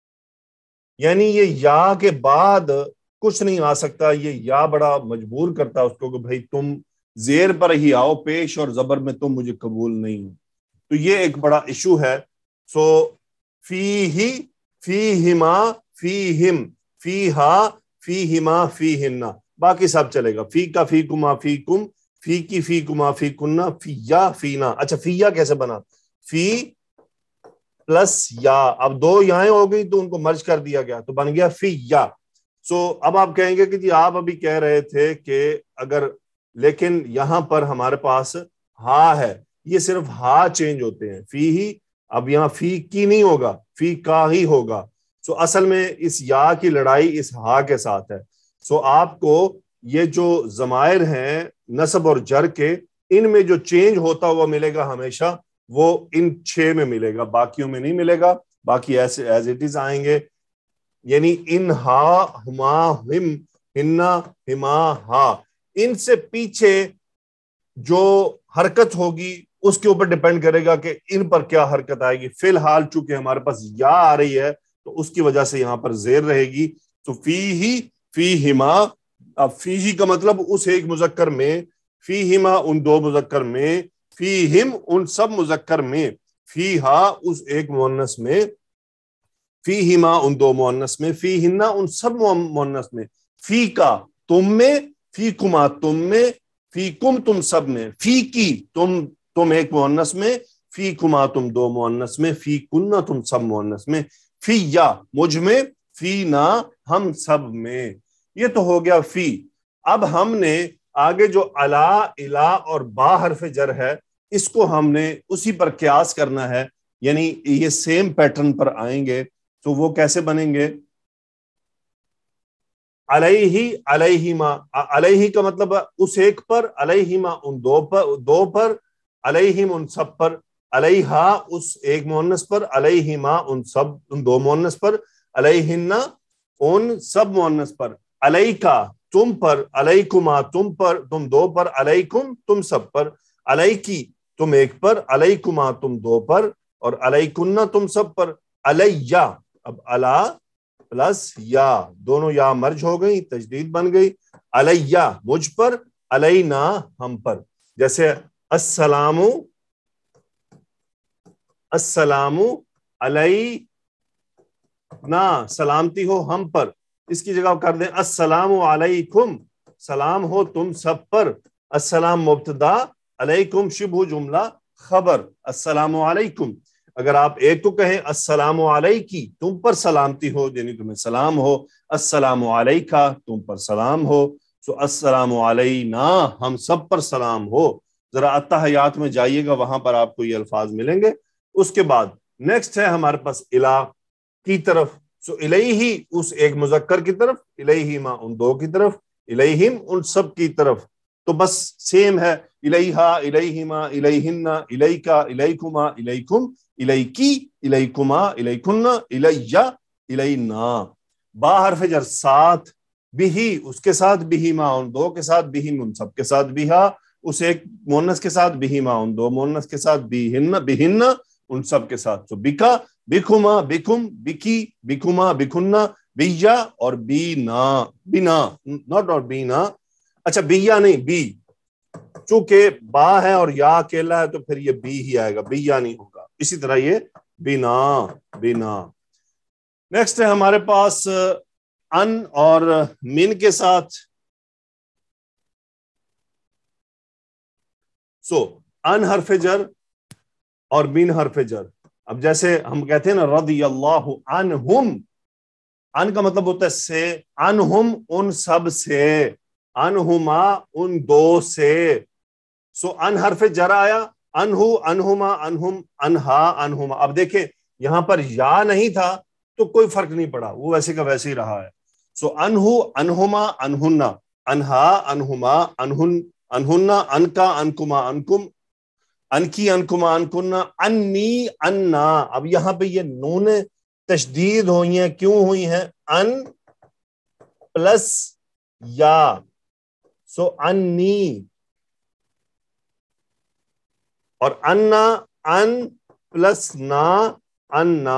یعنی یہ یا کے بعد کچھ نہیں آ سکتا. یہ یا بڑا مجبور کرتا ہے اس کو کہ بھائی تم زیر پر ہی آؤ, پیش اور زبر میں تم مجھے قبول نہیں ہو. تو یہ ایک بڑا ایشو ہے. سو فی ہی, فی ہما, فی ہم, فی ہا, فی ہما, فی ہننا, باقی سب چلے گا. فی کا فی کما فی کم, فی کی فی کما فی کننا, فی یا فینا. اچھا فی یا کیسے بنا, فی پلس یا, اب دو یہاں ہو گئی تو ان کو مرج کر دیا گیا تو بن گیا فی یا. سو اب آپ کہیں گے کہ جی آپ ابھی کہہ رہے تھے کہ اگر, لیکن یہاں پر ہمارے پاس ہا ہے, یہ صرف ہا چینج ہوتے ہیں. فی ہی, اب یہاں فی کی نہیں ہوگا, فی کا ہی ہوگا. سو اصل میں اس یا کی لڑائی اس ہا کے ساتھ ہے. سو آپ کو یہ جو ضمائر ہیں نصب اور جر کے, ان میں جو چینج ہوتا ہوا ملے گا ہمیشہ وہ ان چھ میں ملے گا, باقیوں میں نہیں ملے گا. باقی ایسے ایز اٹ از آئیں گے, یعنی ان, ہا, ہما, ہم, ہننا, ہما, ہا, ان سے پیچھے جو حرکت ہوگی اس کے اوپر ڈیپینڈ کرے گا کہ ان پر کیا حرکت آئے گی. فی الحال چونکہ ہمارے پاس یا آ رہی ہے تو اس کی وجہ سے یہاں پر زیر رہے گی. تو فی ہی, فی ہما, اب فی ہی کا مطلب اس ایک مذکر میں, فی ہما ان دو مذکر میں, فی ہم ان سب مذکر میں, فی ہا اس ایک مؤنث میں, فی ہما ان دو مؤنث میں, فی ہننا ان سب مؤنث میں, فی کا تم میں, فی کما تم میں, فی کم تم سب میں, فی کی تم تم ایک مؤنث میں, فی کما تم دو مؤنث میں, فی کننا تم سب مؤنث میں, فی یا مجھ میں, فی نا ہم سب میں. یہ تو ہو گیا فی. اب ہم نے آگے جو علا, الا اور با حرف جر ہے اس کو ہم نے اسی پر قیاس کرنا ہے, یعنی یہ سیم پیٹرن پر آئیں گے. تو وہ کیسے بنیں گے, علیہ علیہما، علیہ کا مطلب اس ایک پر، علیہما ان دو پر، دو پر، علیہم ان سب پر، علیہا اس ایک مؤنث پر، علیہما ان سب ان دو مؤنث پر، علیہن ان سب مؤنث پر، علیکا تم پر، علیکما تم پر تم دو پر، علیکم تم سب پر، علیکی تم ایک پر، علیکما تم دو پر، اور علیکن تم سب پر، علیہ اب علا پلس یا دونوں یا مرج ہو گئی، تجدید بن گئی، علیہ مجھ پر، علینا ہم پر، جیسے السلام السلام علینا سلامتی ہو ہم پر، اس کی جگہ کر دیں السلام علیکم سلام ہو تم سب پر، السلام مبتدا علیکم شبہ جملہ خبر، السلام علیکم۔ اگر آپ ایک کو کہیں السلام علیکی تم پر سلامتی ہو یعنی تمہیں سلام ہو، السلام علیکہ تم پر سلام ہو، سو السلام علینا ہم سب پر سلام ہو۔ ذرا التحیات میں جائیے گا، وہاں پر آپ کو یہ الفاظ ملیں گے۔ اس کے بعد نیکسٹ ہے ہمارے پاس الہ کی طرف، سو الیہ اس ایک مذکر کی طرف، الیہما ان دو کی طرف، الیہم ان سب کی طرف، تو بس سیم ہے، الیہا الیہما الیہن الیکا الیکما الیکم الیکی الیکما الیکن الیہ الینا۔ با حرف جر ساتھ، بھی اس کے ساتھ، بہما ان دو کے ساتھ، بہم ان سب کے ساتھ، بہا اس ایک مؤنث کے ساتھ، بہما ان دو مؤنث کے ساتھ، بہن بہن ان سب کے ساتھ، تو بکا بکما بکم بکی بکما بکنا بیا اور بینا بنا ناٹ اور بینا، اچھا بیا نہیں بی، چونکہ با ہے اور یا اکیلا ہے تو پھر یہ بی ہی آئے گا، بیا نہیں ہوگا، اسی طرح یہ بنا بنا۔ نیکسٹ ہے ہمارے پاس ان اور من کے ساتھ، سو ان حرف جر اور من حرف جر، اب جیسے ہم کہتے ہیں نا رضی اللہ عنہم، ان کا مطلب ہوتا ہے سے، عنہم ان سب سے، عنہما ان دو سے، سو ان حرف جر آیا، انہو انہما انہم انہا انہما، اب دیکھیں یہاں پر یا نہیں تھا تو کوئی فرق نہیں پڑا، وہ ویسے کا ویسے ہی رہا ہے، سو انہو انہما انہن انہا انہما انہن انہن انکا انکما انکم انکی انکما انکن انی انا، اب یہاں پہ یہ نون تشدید ہوئی ہیں، کیوں ہوئی ہیں؟ ان پلس یا، سو انی، اور انا ان پلس نا انا،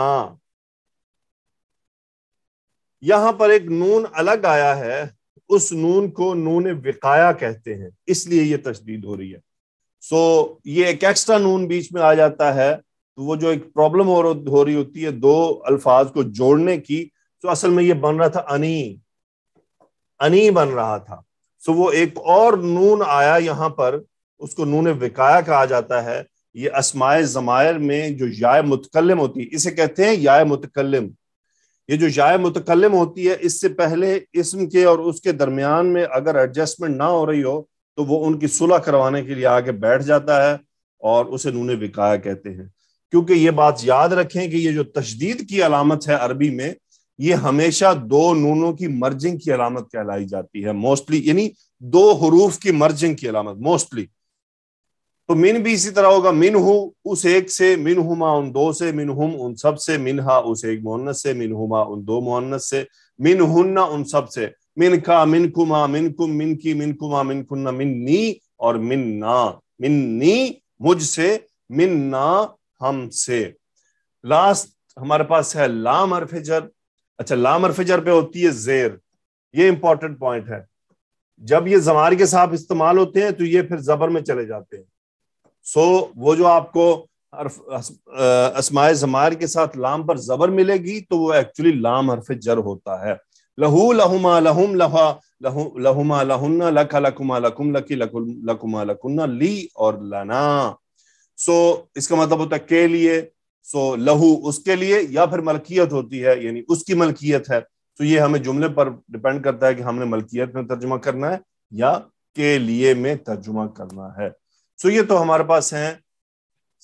یہاں پر ایک نون الگ آیا ہے، اس نون کو نون وقایا کہتے ہیں، اس لیے یہ تشدید ہو رہی ہے، سو یہ ایک ایکسٹرا نون بیچ میں آ جاتا ہے، تو وہ جو ایک پرابلم ہو رہی ہوتی ہے دو الفاظ کو جوڑنے کی، تو اصل میں یہ بن رہا تھا انی انی بن رہا تھا، سو وہ ایک اور نون آیا یہاں پر، اس کو نون وقایا کہا جاتا ہے، یہ اسماء ضمائر میں جو یا متکلم ہوتی ہے اسے کہتے ہیں یا متکلم، یہ جو یا متکلم ہوتی ہے اس سے پہلے اسم کے اور اس کے درمیان میں اگر ایڈجسٹمنٹ نہ ہو رہی ہو تو وہ ان کی صلح کروانے کے لیے آگے بیٹھ جاتا ہے اور اسے نون وقایا کہتے ہیں، کیونکہ یہ بات یاد رکھیں کہ یہ جو تشدید کی علامت ہے عربی میں، یہ ہمیشہ دو نونوں کی مرجنگ کی علامت کہلائی جاتی ہے موسٹلی، یعنی دو حروف کی مرجنگ کی علامت موسٹلی، تو من بھی اسی طرح ہوگا، منہو اس ایک سے، منہما ان دو سے، منہم ان سب سے، منہا اس ایک مؤنث سے، منہما ان دو مؤنث سے، منہن ان سب سے، من کا منکما منکم من کی منکما منکن منی اور مننا منی مجھ سے، مننا ہم سے۔ لاسٹ ہمارے پاس ہے لام حرف جر، اچھا لام حرف جر پہ ہوتی ہے زیر، یہ امپورٹنٹ پوائنٹ ہے، جب یہ ضمائر کے ساتھ استعمال ہوتے ہیں تو یہ پھر زبر میں چلے جاتے ہیں، سو so, وہ جو آپ کو اسماء ضمائر کے ساتھ لام پر زبر ملے گی تو وہ ایکچولی لام حرف جر ہوتا ہے، لہو لہما لہم لہا لہما لہن لکھا لکما لکم لکی لکما لکن لی اور لنا، سو so, اس کا مطلب ہوتا ہے کے لیے، سو so, لہو اس کے لیے، یا پھر ملکیت ہوتی ہے یعنی اس کی ملکیت ہے، تو یہ ہمیں جملے پر ڈیپینڈ کرتا ہے کہ ہم نے ملکیت میں ترجمہ کرنا ہے یا کے لیے میں ترجمہ کرنا ہے۔ سو یہ تو ہمارے پاس ہیں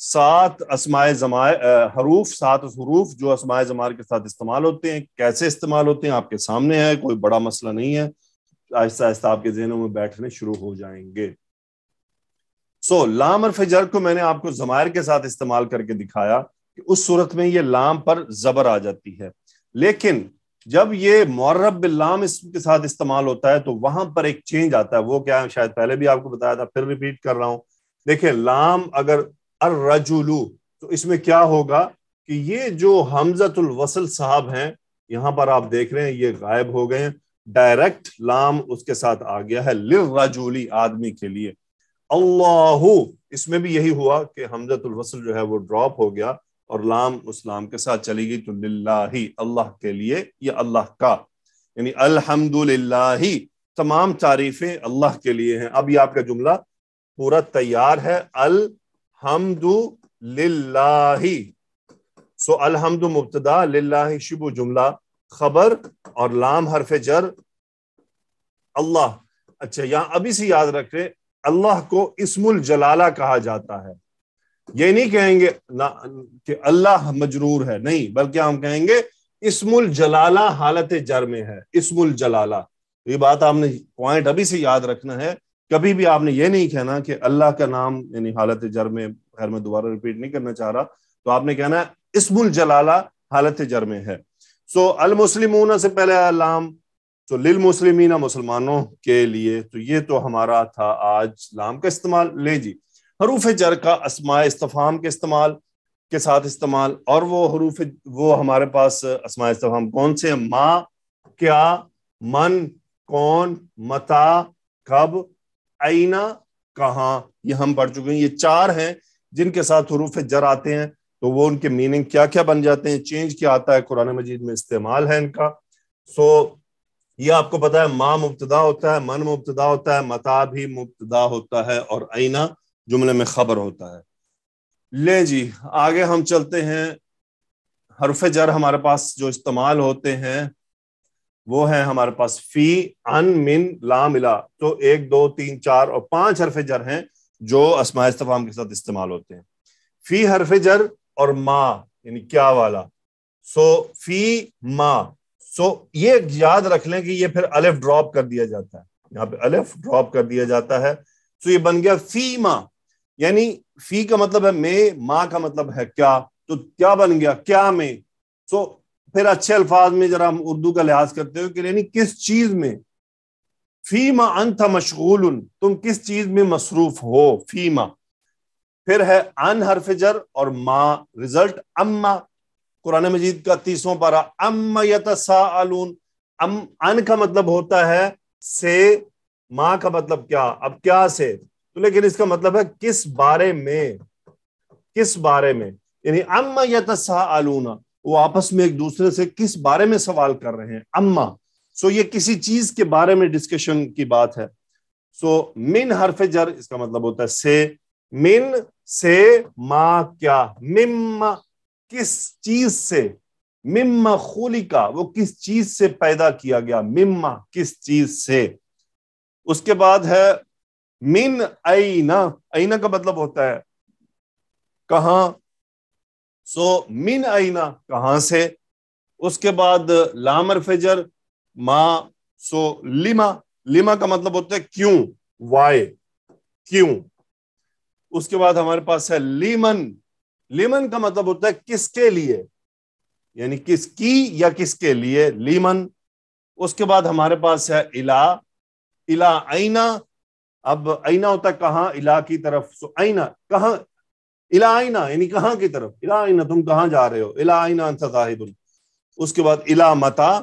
سات اسماء ضمائر حروف سات حروف جو اسماء ضمائر کے ساتھ استعمال ہوتے ہیں. کیسے استعمال ہوتے ہیں آپ کے سامنے ہے, کوئی بڑا مسئلہ نہیں ہے, آہستہ آہستہ آپ کے ذہنوں میں بیٹھنے شروع ہو جائیں گے. سو لام حرف جر کو میں نے آپ کو ضمائر کے ساتھ استعمال کر کے دکھایا کہ اس صورت میں یہ لام پر زبر آ جاتی ہے, لیکن جب یہ معرب باللام اسم کے ساتھ استعمال ہوتا ہے تو وہاں پر ایک چینج آتا ہے. وہ کیا ہے, شاید پہلے بھی آپ کو بتایا تھا, پھر ریپیٹ کر رہا ہوں. دیکھیں لام اگر الرجلو تو اس میں کیا ہوگا کہ یہ جو حمزۃ الوصل صاحب ہیں یہاں پر آپ دیکھ رہے ہیں یہ غائب ہو گئے ہیں, ڈائریکٹ لام اس کے ساتھ آ گیا ہے للرجلی آدمی کے لیے. اللہ اس میں بھی یہی ہوا کہ حمزۃ الوصل جو ہے وہ ڈراپ ہو گیا اور لام اس لام کے ساتھ چلی گئی, تو للہ اللہ کے لیے یا اللہ کا, یعنی الحمدللہ تمام تعریفیں اللہ کے لیے ہیں. اب یہ آپ کا جملہ پورا تیار ہے, الحمد للہ. سو الحمد مبتدا, للہ شبہ جملہ خبر, اور لام حرف جر اللہ. اچھا یہاں ابھی سے یاد رکھیں اللہ کو اسم الجلالہ کہا جاتا ہے. یہ نہیں کہیں گے کہ اللہ مجرور ہے, نہیں, بلکہ ہم کہیں گے اسم الجلالہ حالت جر میں ہے. اسم الجلالہ, یہ بات آپ نے پوائنٹ ابھی سے یاد رکھنا ہے. کبھی بھی آپ نے یہ نہیں کہنا کہ اللہ کا نام یعنی حالت جر میں, خیر میں دوبارہ ریپیٹ نہیں کرنا چاہ رہا, تو آپ نے کہنا اسم الجلالہ حالت جر میں ہے. سو المسلمون سے پہلے لام, تو للمسلمین مسلمانوں کے لیے, تو یہ تو ہمارا تھا آج لام کا استعمال. لے جی حروف جر کا اسماء استفہام کے استعمال کے ساتھ استعمال, اور وہ حروف وہ ہمارے پاس اسماء استفہام کون سے ہیں؟ ما, کیا, من, کون, متا, کب, اینا, کہاں, یہ ہم پڑھ چکے ہیں. یہ چار ہیں جن کے ساتھ حروف جر آتے ہیں, تو وہ ان کے میننگ کیا کیا بن جاتے ہیں, چینج کیا آتا ہے, قرآن مجید میں استعمال ہے ان کا. سو یہ آپ کو پتا ہے ما مبتدا ہوتا ہے, من مبتدا ہوتا ہے, متا بھی مبتدا ہوتا ہے, اور اینا جملے میں خبر ہوتا ہے. لے جی آگے ہم چلتے ہیں. حرف جر ہمارے پاس جو استعمال ہوتے ہیں وہ ہیں ہمارے پاس فی, ان, من, لام, الا. تو ایک دو تین چار اور پانچ حرف جر ہیں جو اسماء استفہام کے ساتھ استعمال ہوتے ہیں. فی حرف جر اور ما یعنی کیا والا. سو فی ما, سو یہ یاد رکھ لیں کہ یہ پھر الف ڈراپ کر دیا جاتا ہے, یہاں پہ الف ڈراپ کر دیا جاتا ہے. سو یہ بن گیا فی ما, یعنی فی کا مطلب ہے میں, ما کا مطلب ہے کیا, تو کیا بن گیا کیا میں. سو پھر اچھے الفاظ میں ذرا ہم اردو کا لحاظ کرتے ہو کہ یعنی کس چیز میں, فیما انت مشغول, تم کس چیز میں مصروف ہو, فیما. پھر ہے ان حرف جر اور ما, رزلٹ اما. قرآن مجید کا تیسواں پارہ, اما یتساءلون, ام ان کا مطلب ہوتا ہے سے, ما کا مطلب کیا, اب کیا سے, تو لیکن اس کا مطلب ہے کس بارے میں, کس بارے میں, یعنی اما یتساءلون, وہ آپس میں ایک دوسرے سے کس بارے میں سوال کر رہے ہیں, اما. سو یہ کسی چیز کے بارے میں ڈسکشن کی بات ہے. سو من حرف جر اس کا مطلب ہوتا ہے سے, من سے, ما کیا, مما کس چیز سے, مما خلقا وہ کس چیز سے پیدا کیا گیا, مما کس چیز سے. اس کے بعد ہے من اینا, اینا کا مطلب ہوتا ہے کہاں. سو من اینا کہاں سے. اس کے بعد لام حرف جر ما, سو لما, لما کا مطلب ہوتا ہے کیوں, وائے, کیوں. اس کے بعد ہمارے پاس ہے لیمن, لیمن کا مطلب ہوتا ہے کس کے لیے, یعنی کس کی یا کس کے لیے, لیمن. اس کے بعد ہمارے پاس ہے الا, الا اینا, اب اینا ہوتا ہے کہاں, الا کی طرف. سو اینا کہاں, الا اینا یعنی کہاں کی طرف, الا اینا تم کہاں جا رہے ہو, الا اینا انت ذاہب. اس کے بعد الا متا,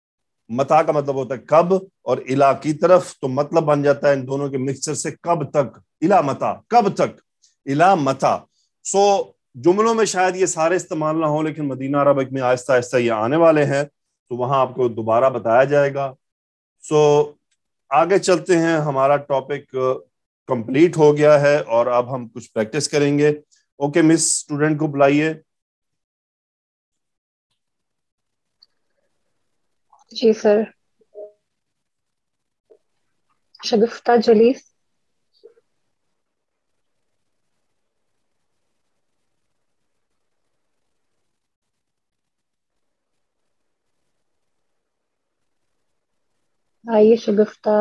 متا کا مطلب ہوتا ہے کب, اور الا کی طرف, تو مطلب بن جاتا ہے ان دونوں کے مکسچر سے کب تک, الا متا کب تک, الا متا. سو جملوں میں شاید یہ سارے استعمال نہ ہو, لیکن مدینہ عربک میں آہستہ آہستہ یہ آنے والے ہیں, تو وہاں آپ کو دوبارہ بتایا جائے گا. سو آگے چلتے ہیں, ہمارا ٹاپک کمپلیٹ ہو گیا ہے اور اب ہم کچھ پریکٹس کریں گے. اوکے مس, اسٹوڈنٹ کو بلائیے. جی سر. شگفتہ جلیس. آئیے شگفتہ.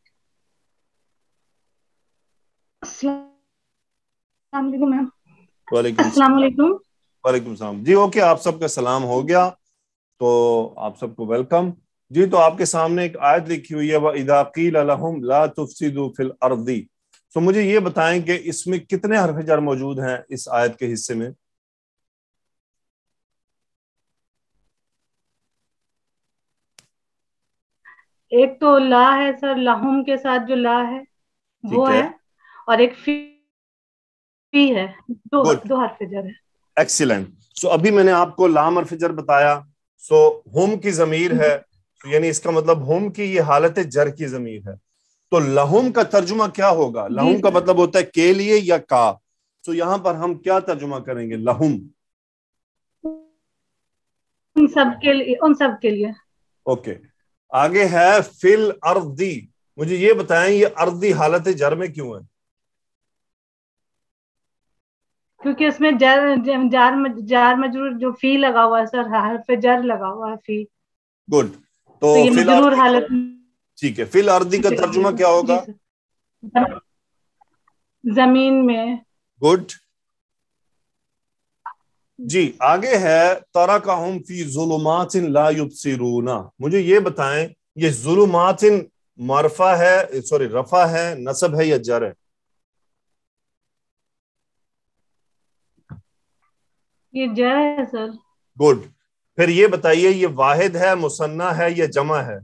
السلام علیکم میم. وعلیکم السلام علیکم. وعلیکم السلام. جی اوکے, آپ سب کا سلام ہو گیا, تو آپ سب کو ویلکم. جی تو آپ کے سامنے ایک آیت لکھی ہوئی ہے وَإِذَا قِيلَ لَهُمْ لَا تُفْسِدُوا فِي الْأَرْضِ. تو مجھے یہ بتائیں کہ اس میں کتنے حرف جر موجود ہیں اس آیت کے حصے میں؟ ایک تو لا ہے سر, لہم کے ساتھ جو لا ہے وہ ہے, اور ایک فی ہے, دو دو حرف جر ہے. ایکسیلنٹ. سو ابھی میں نے آپ کو لام حرف جر بتایا. سو ہم کی ضمیر ہے, یعنی اس کا مطلب ہم کی یہ حالت جر کی ضمیر ہے. تو لہم کا ترجمہ کیا ہوگا؟ لہم کا مطلب ہوتا ہے کے لیے یا کا. تو یہاں پر ہم کیا ترجمہ کریں گے؟ لہم, ان سب کے لیے, ان سب کے لیے. اوکے. آگے ہے فل ارضی. مجھے یہ بتائیں یہ ارضی حالت جر میں کیوں ہے؟ کیونکہ اس میں جار جار جار مجرور جو فی لگا ہوا ہے سر, حرف جر لگا ہوا ہے فی. گڈ. تو یہ فی مجرور الارضی حالت. ٹھیک ہے, فی الارضی کا ترجمہ کیا ہوگا؟ جی سر, زمین میں. گڈ. جی آگے ہے ترکہم فی ظلمات لا یبصرون. مجھے یہ بتائیں یہ ظلمات مرفع ہے, سوری رفع ہے, نصب ہے یا جر ہے؟ یہ جر ہے سر. گڈ. پھر یہ بتائیے یہ واحد ہے, مثنیٰ ہے یا جمع ہے؟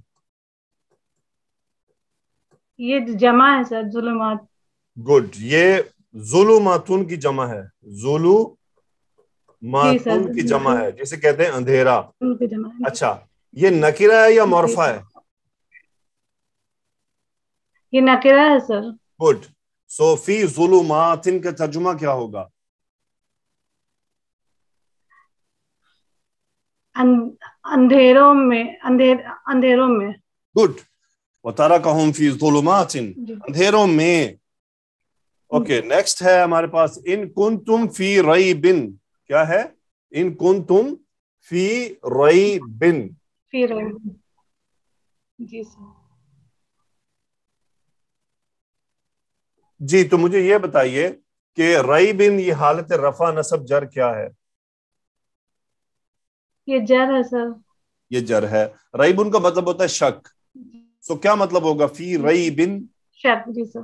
یہ جمع ہے سر, ظلمات. گڈ. یہ ظلماتن کی جمع ہے, ظلماتن کی جمع ہے, جسے کہتے ہیں اندھیرا. اچھا, یہ نکرہ ہے یا معرفہ ہے؟ یہ نکرہ ہے سر. گڈ. سو فی ظلماتن کا ترجمہ کیا ہوگا؟ اندھیروں میں, اندھیر اندھیروں میں. گڈ. وَتَرَكَهُمْ فِي ظُلُمَاتٍ, اندھیروں میں. اوکے نیکسٹ ہے ہمارے پاس ان کنتم فی ریب. کیا ہے؟ ان کنتم فی ریب. فی ریب. جی سر. جی تو مجھے یہ بتائیے کہ ریب یہ حالت رفع نصب جر کیا ہے؟ یہ جر ہے سر. یہ جر ہے. ریب کا مطلب ہوتا ہے شک. سو کیا مطلب ہوگا فی ریب؟ شک. جی سر,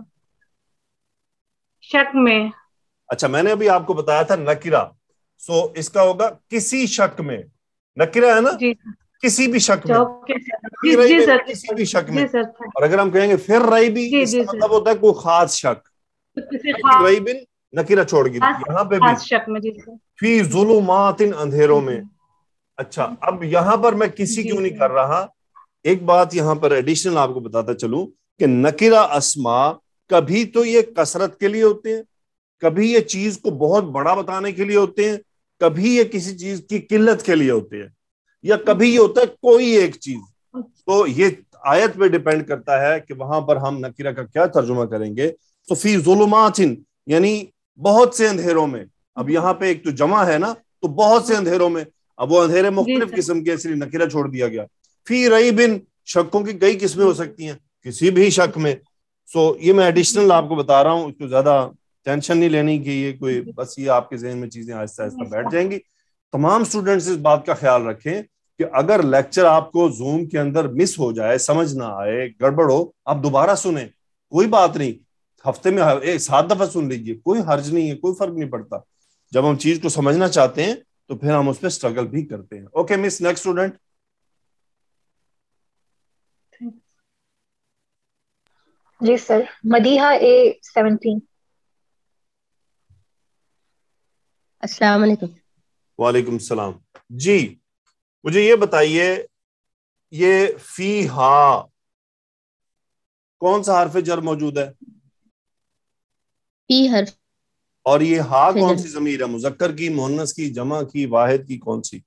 شک میں. اچھا میں نے ابھی آپ کو بتایا تھا نکرہ, سو اس کا ہوگا کسی شک میں. نکرہ ہے نا, کسی بھی شک میں, کسی بھی شک میں. اور اگر ہم کہیں گے پھر ریبی, اس کا مطلب ہوتا ہے کوئی خاص شک. ریبن نکرہ چھوڑ گی. یہاں پہ بھی فی ظلمات, اندھیروں میں. اچھا اب یہاں پر میں کسی کیوں نہیں کر رہا, ایک بات یہاں پر ایڈیشنل آپ کو بتاتا چلوں کہ نکرہ اسماء کبھی تو یہ کثرت کے لیے ہوتے ہیں, کبھی یہ چیز کو بہت بڑا بتانے کے لیے ہوتے ہیں, کبھی یہ کسی چیز کی قلت کے لیے ہوتے ہیں, یا کبھی یہ ہوتا ہے کوئی ایک چیز. تو یہ آیت پہ ڈیپینڈ کرتا ہے کہ وہاں پر ہم نکرہ کا کیا ترجمہ کریں گے. تو فی ظلمات یعنی بہت سے اندھیروں میں. اب یہاں پہ ایک تو جمع ہے نا, تو بہت سے اندھیروں میں. اب وہ اندھیرے مختلف قسم کے, اس لیے نکرہ چھوڑ دیا گیا. فی ریب, شکوں کی کئی قسمیں ہو سکتی ہیں, کسی بھی شک میں. سو یہ میں ایڈیشنل آپ کو بتا رہا ہوں, اس کو زیادہ ٹینشن نہیں لینی کہ یہ کوئی, بس یہ آپ کے ذہن میں چیزیں آہستہ آہستہ بیٹھ جائیں گی. تمام سٹوڈنٹس اس بات کا خیال رکھیں کہ اگر لیکچر آپ کو زوم کے اندر مس ہو جائے, سمجھ نہ آئے, گڑبڑ ہو, آپ دوبارہ سنیں, کوئی بات نہیں. ہفتے میں ایک سات دفعہ سن لیجیے, کوئی حرج نہیں ہے, کوئی فرق نہیں پڑتا. جب ہم چیز کو سمجھنا چاہتے ہیں تو پھر ہم اس پہ اسٹرگل بھی کرتے ہیں. Okay miss, next student. جی سر, مدیحہ اے سیونٹین. السلام علیکم. وعلیکم السلام. جی مجھے یہ بتائیے یہ فی ہا کون سا حرف جر موجود ہے؟ فی حرف. اور یہ ہا کون سی ضمیر ہے؟ مذکر کی, مؤنث کی, جمع کی, واحد کی, کون سی؟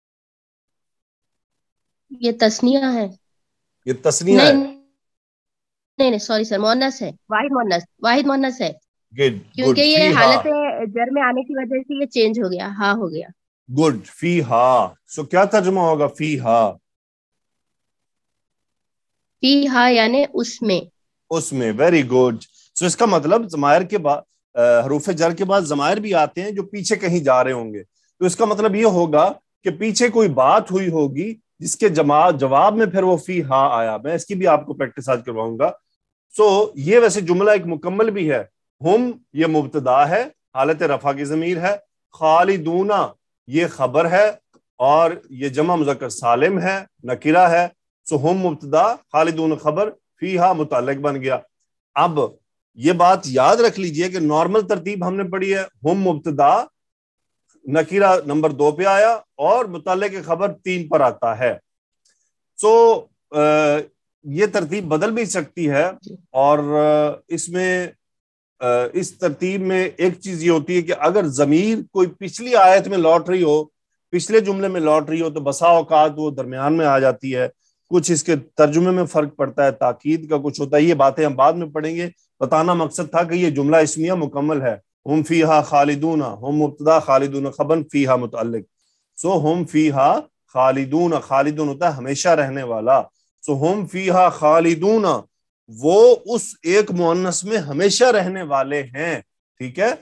یہ تسنیہ ہے. یہ تسنیہ ہے. نہیں نہیں سوری سر, مؤنث ہے, واحد مؤنث, واحد مؤنث ہے. گڈ کیونکہ یہ حالت جر میں آنے کی وجہ سے یہ چینج ہو گیا, ہاں ہو گیا. گڈ. فی ہا, سو کیا ترجمہ ہوگا فی ہا؟ فیہا یعنی اس میں, اس میں. Very good. سو اس کا مطلب ضمائر کے بعد حروف جر کے بعد ضمائر بھی آتے ہیں جو پیچھے کہیں جا رہے ہوں گے, تو اس کا مطلب یہ ہوگا کہ پیچھے کوئی بات ہوئی ہوگی جس کے جواب میں پھر وہ فی ہا آیا. میں اس کی بھی آپ کو پریکٹس آج کرواؤں گا. سو یہ ویسے جملہ ایک مکمل بھی ہے. ہم یہ مبتدا ہے, حالت رفع کی ضمیر ہے. خالدون یہ خبر ہے اور یہ جمع مذکر سالم ہے, نکرہ ہے. سو ہم مبتدا, خالدون خبر, فیہا متعلق بن گیا. اب یہ بات یاد رکھ لیجئے کہ نارمل ترتیب ہم نے پڑھی ہے, ہم مبتدا نکرہ نمبر دو پہ آیا اور متعلق خبر تین پر آتا ہے. سو یہ ترتیب بدل بھی سکتی ہے, اور اس میں اس ترتیب میں ایک چیز یہ ہوتی ہے کہ اگر ضمیر کوئی پچھلی آیت میں لوٹ رہی ہو, پچھلے جملے میں لوٹ رہی ہو, تو بسا اوقات وہ درمیان میں آ جاتی ہے. کچھ اس کے ترجمے میں فرق پڑتا ہے, تاکید کا کچھ ہوتا ہے. یہ باتیں ہم بعد میں پڑھیں گے. بتانا مقصد تھا کہ یہ جملہ اسمیہ مکمل ہے. ہم فیہا خالدون, ہم مبتدا, خالدون خبر, فیہا متعلق. سو ہم فیہا خالدون, خالدون ہوتا ہے ہمیشہ رہنے والا. سو ہم فیہا خالدون, وہ اس ایک مؤنث میں ہمیشہ رہنے والے ہیں. ٹھیک ہے,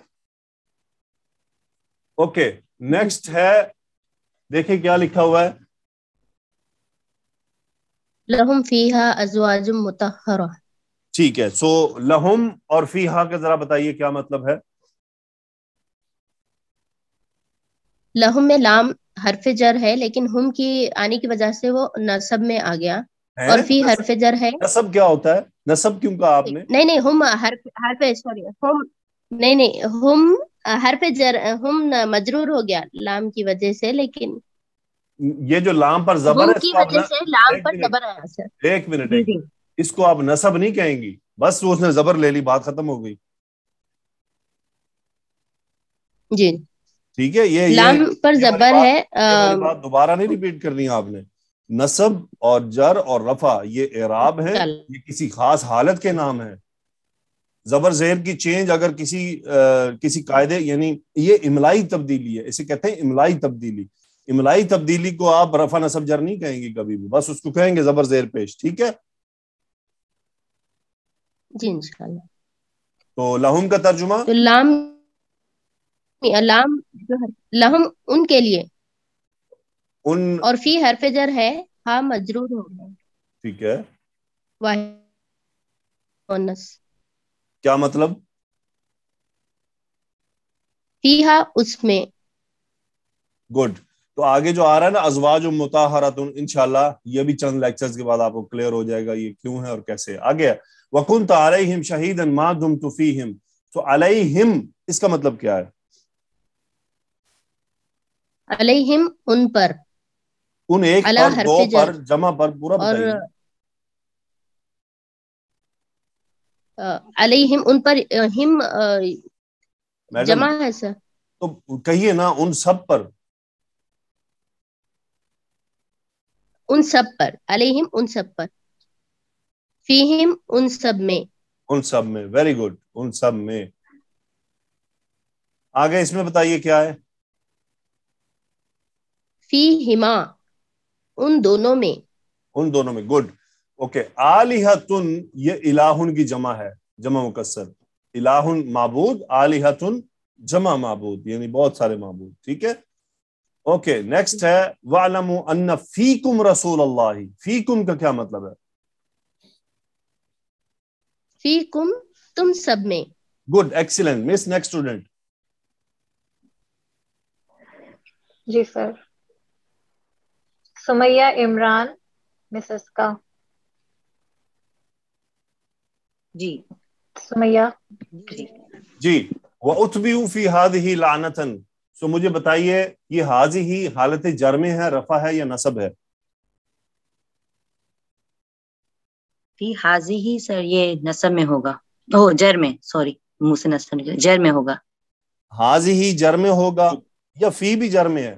اوکے. نیکسٹ ہے, دیکھیں کیا لکھا ہوا ہے. لہم فیہا ازواج مطہرہ. ٹھیک ہے, سو لہم اور فیہا کا ذرا بتائیے کیا مطلب ہے. لہم میں لام حرف جر ہے, لیکن ہم کی آنے کی وجہ سے وہ نصب میں آ گیا, اور فی حرف جر ہے. نصب کیا ہوتا ہے, نصب کیوں کہا آپ نے؟ نہیں نہیں ہم حرف حرف سوری ہم نہیں نہیں ہم حرف جر, ہم مجرور ہو گیا لام کی وجہ سے, لیکن یہ جو لام پر زبر ہم ہے اس کی کو آپ وجہ سے لام ایک پر منٹ زبر آیا سر. ایک منٹ جی ایک جی منٹ اس کو آپ نصب نہیں کہیں گی, بس اس نے زبر لے لی, بات ختم ہو گئی. جی, ٹھیک ہے, یہ لام یہ پر یہ والی زبر بات ہے. یہ والی بات دوبارہ نہیں ریپیٹ کرنی ہے آپ نے. نصب اور جر اور رفع یہ اعراب ہے, یہ کسی خاص حالت کے نام ہے. زبر زیر کی چینج اگر کسی کسی قاعدے, یعنی یہ املائی تبدیلی ہے, اسے کہتے ہیں املائی تبدیلی. املائی تبدیلی کو آپ رفع نصب جر نہیں کہیں گے کبھی بھی, بس اس کو کہیں گے زبر زیر پیش. ٹھیک ہے, جی انشاءاللہ. تو لہم کا ترجمہ, تو لام لام جو ہے لہم ان کے لیے, ان. اور فی حرف جر ہے, ہاں مجرور ہو گیا. ٹھیک ہے, واحد مؤنث. کیا مطلب؟ فیہا اس میں. گڈ. تو آگے جو آ رہا ہے نا ازواج مطہرۃ, انشاءاللہ یہ بھی چند لیکچرز کے بعد آپ کو کلیئر ہو جائے گا یہ کیوں ہے اور کیسے. آگے وَكُنْتَ عَلَيْهِمْ شَهِيدًا مَا دُمْتُ فِيهِمْ, تو علیہم اس کا مطلب کیا ہے؟ علیہم ان پر, ان ایک علی پر, دو حرف جر, پر, جمع پر, پورا اور بتائیے. علیہم ان پر, ہم میڈم جمع ہے سر. تو کہیے نا ان سب پر. ان سب پر, علیہم ان سب پر, فیہم ان سب میں. ان سب میں, ویری گڈ, ان سب میں. آگے اس میں بتائیے کیا ہے. فیہما ان دونوں میں. ان دونوں میں, گڈ. اوکے, آلہۃن یہ الہن کی جمع ہے, جمع مکسر. الہن معبود, آلہۃن جمع معبود, یعنی بہت سارے معبود. ٹھیک ہے, اوکے. نیکسٹ ہے وَاعْلَمُوا أَنَّ فِيكُمْ رَسُولَ اللَّهِ. فیکم کا کیا مطلب ہے؟ فیکم تم سب میں. Good, excellent. Miss next student. جی سر. سمیہ عمران مسز کا. جی سمیہ جی جی, وَأُتْبِعُوا فِي هَذِهِ لَعْنَةً. سو مجھے بتائیے یہ حاضی حالت جر میں ہے, رفع ہے یا نصب ہے؟ فی حاضی ہی سر یہ نصب میں ہوگا, او جر میں, سوری منہ سے نصب نکلا, جر میں ہوگا. حاضی جر میں ہوگا یا فی بھی جر میں ہے؟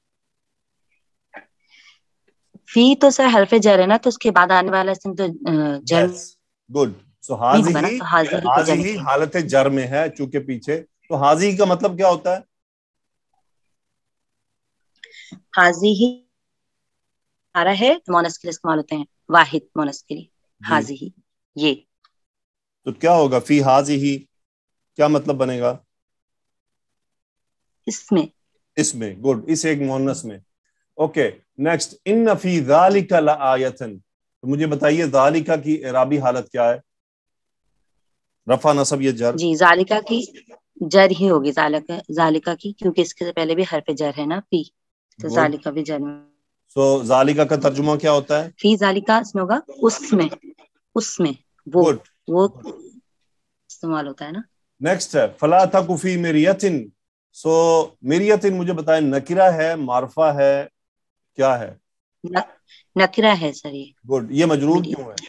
فی تو سر حرف جر ہے نا, تو اس کے بعد آنے والا اسم تو جر گڈ. سو میں ہوگا نا, حاضی تو حاضی ہی کو جر حاضی حالت جر میں ہے چونکہ پیچھے. تو حاضی کا مطلب کیا ہوتا ہے؟ حاضی ہی آ رہا ہے مونس کے لیے استعمال ہوتے ہیں, واحد مونس کے لیے. हाजिही ये, تو کیا ہوگا فی حاضی، کیا مطلب بنے گا؟ اس میں، اس میں. گڈ، اس ایک مؤنث میں. اوکے نیکسٹ، ان فی ذالک لآیۃ، تو مجھے بتائیے ذالک کی اعرابی حالت کیا ہے؟ رفع نصب یہ جر. جی ذالکا کی جر ہی ہوگی، ذالکا ذالکا کی، کیونکہ اس کے پہلے بھی حرف جر ہے نا فی، تو Good. ذالکا بھی جر میں. سو ذالک کا ترجمہ کیا ہوتا ہے؟ فی ذالکا اس میں ہوگا اس میں، اس میں وہ Good. وہ استعمال ہوتا ہے نا. نیکسٹ ہے فلا تک فی مریۃ. سو مریۃ مجھے بتائیں نکرہ ہے، معرفہ ہے، کیا ہے؟ نکرہ ہے سر یہ. گڈ، یہ مجرور کیوں ہے؟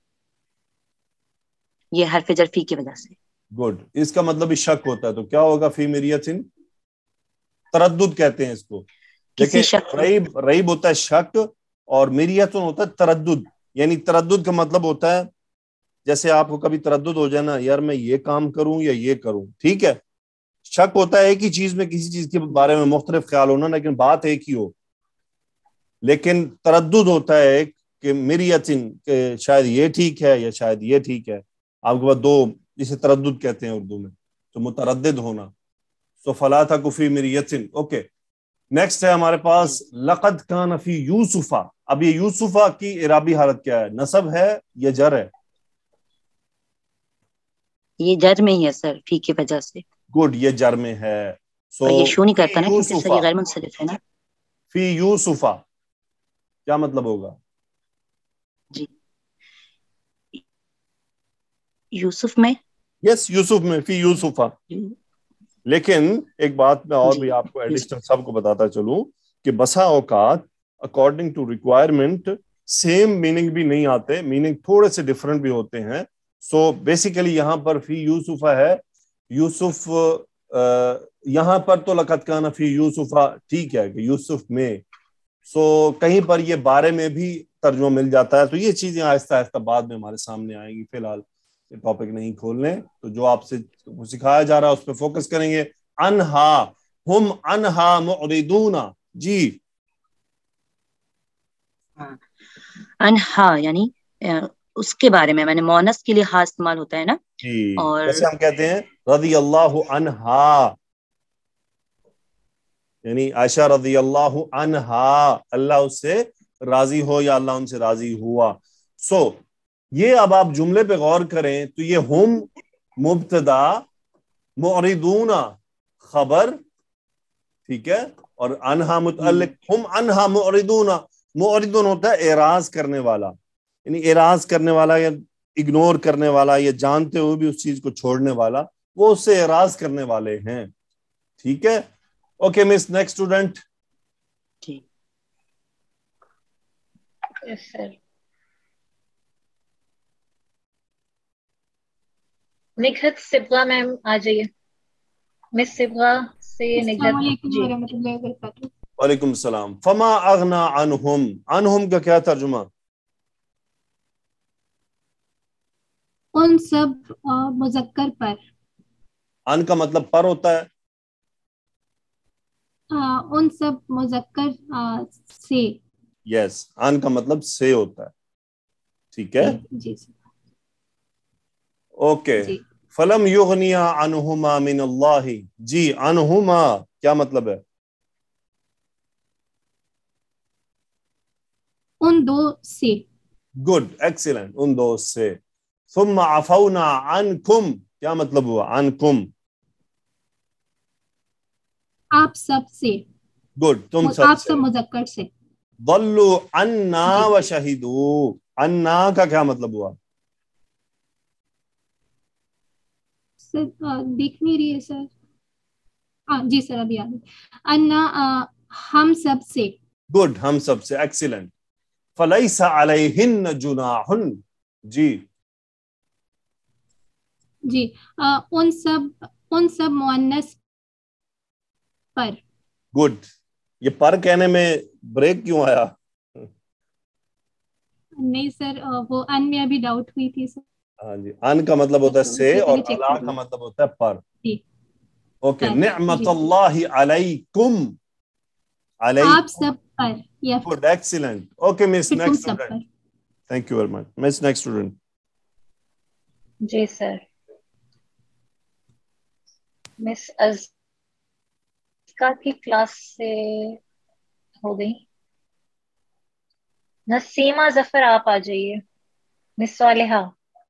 یہ حرف جر فی کی وجہ سے. گڈ، اس کا مطلب شک ہوتا ہے، تو کیا ہوگا فی مریۃ؟ تردد کہتے ہیں اس کو. کسی دیکھیں شک، ریب ریب ہوتا ہے شک، اور مریۃ ہوتا ہے تردد. یعنی تردد کا مطلب ہوتا ہے جیسے آپ کو کبھی تردد ہو جائے نا، یار میں یہ کام کروں یا یہ کروں، ٹھیک ہے. شک ہوتا ہے ایک ہی چیز میں، کسی چیز کے بارے میں مختلف خیال ہونا، لیکن بات ایک ہی ہو. لیکن تردد ہوتا ہے ایک کہ مریۃ، کہ شاید یہ ٹھیک ہے یا شاید یہ ٹھیک ہے. آپ کے پاس دو، جسے تردد کہتے ہیں اردو میں، تو متردد ہونا. سو فلا تک فی مریۃ. اوکے نیکسٹ ہے ہمارے پاس لقد کان فی یوسف. اب یہ یوسف کی اعرابی حالت کیا ہے؟ نصب ہے یا جر ہے؟ یہ جر میں ہی ہے سر فی کی وجہ سے. گڈ، یہ جر میں ہے. سو اور یہ شو نہیں کرتا نا فی کیونکہ سر یہ یوسف، غیر منصرف ہے نا. فی یوسف کیا مطلب ہوگا؟ جی یوسف میں، یس یوسف میں، فی یوسف. لیکن ایک بات میں اور جی بھی آپ کو ایڈیشنل سب کو بتاتا چلوں کہ بسا اوقات according to requirement same meaning بھی نہیں آتے، میننگ تھوڑے سے ڈفرنٹ بھی ہوتے ہیں. سو بیسیکلی یہاں پر فی یوسف ہے، یوسف یہاں پر تو لقد کان فی یوسف ٹھیک ہے کہ یوسف میں. سو کہیں پر یہ بارے میں بھی ترجمہ مل جاتا ہے. تو یہ چیزیں آہستہ آہستہ بعد میں ہمارے سامنے آئیں گی، فی الحال ٹاپک نہیں کھولنے. تو جو آپ سے سکھایا جا رہا ہے اس پہ فوکس کریں گے. انہا ہم انہا معرضون. جی انہا یعنی اس کے بارے میں، میں نے مونس کے لیے ہا استعمال ہوتا ہے نا. جی اور جیسے ہم کہتے ہیں رضی اللہ عنہا، یعنی عائشہ رضی اللہ عنہا، اللہ اس سے راضی ہو یا اللہ ان سے راضی ہوا. سو so, یہ اب آپ جملے پہ غور کریں تو یہ ہم مبتدا، معرضون خبر، ٹھیک ہے، اور انہا متعلق. ہم انہا معرضون، معرضون ہوتا ہے اعراض کرنے والا، یعنی اعراض کرنے والا یا اگنور کرنے والا یا جانتے ہوئے بھی اس چیز کو چھوڑنے والا، وہ اس سے اعراض کرنے والے ہیں. ٹھیک ہے. Okay miss next student. Yes sir. Nighat Sibgha ma'am آ جائیے. مس صبغہ سے السلام نگہت. علیکم جی ورحمۃ اللہ وبرکاتہ. وعلیکم السلام. فما اغنا عنہم، عنہم کا کیا ترجمہ؟ ان سب مذکر پر. ان کا مطلب پر ہوتا ہے. ان سب مذکر سے. یس، ان کا مطلب سے ہوتا ہے. ٹھیک ہے. جی سر. اوکے. جی فلم یغنیا عنہما من اللہ. جی عنہما کیا مطلب ہے؟ ان دو سے. گڈ، ایکسیلنٹ، ان دو سے. ثم عفونا عنکم کیا مطلب ہوا؟ عنکم آپ سب سے. گڈ، تم سب آپ سے. سب مذکر سے. ضلوا عنا جی. وشہدوا، عنا کا کیا مطلب ہوا؟ سر دیکھ نہیں رہی ہے سر. ہاں جی سر ابھی آ گئی. انا ہم سب سے. گڈ، ہم سب سے، ایکسیلنٹ. فلیس علیہن جناح. جی جی ان سب ان سب مؤنث پر. گڈ. یہ پر کہنے میں بریک کیوں آیا؟ نہیں سر وہ ان میں ابھی ڈاؤٹ ہوئی تھی سر. ہاں جی، ان کا مطلب ہوتا ہے تو سے اس اور لیے چیک علا کر کا لیا. مطلب ہوتا ہے پر. جی اوکے. پر. نعمت جی اللہ علیکم، آپ علیکم. سب پر یا گڈ، ایکسیلنٹ. اوکے مس پھر تم نیکسٹ سب اسٹوڈنٹ. پر. Thank you very much. Miss, next student. जी सर, मिस अज़का की क्लास से हो गई। नसीमा जफर आप आ जाइए। मिस सालिहा,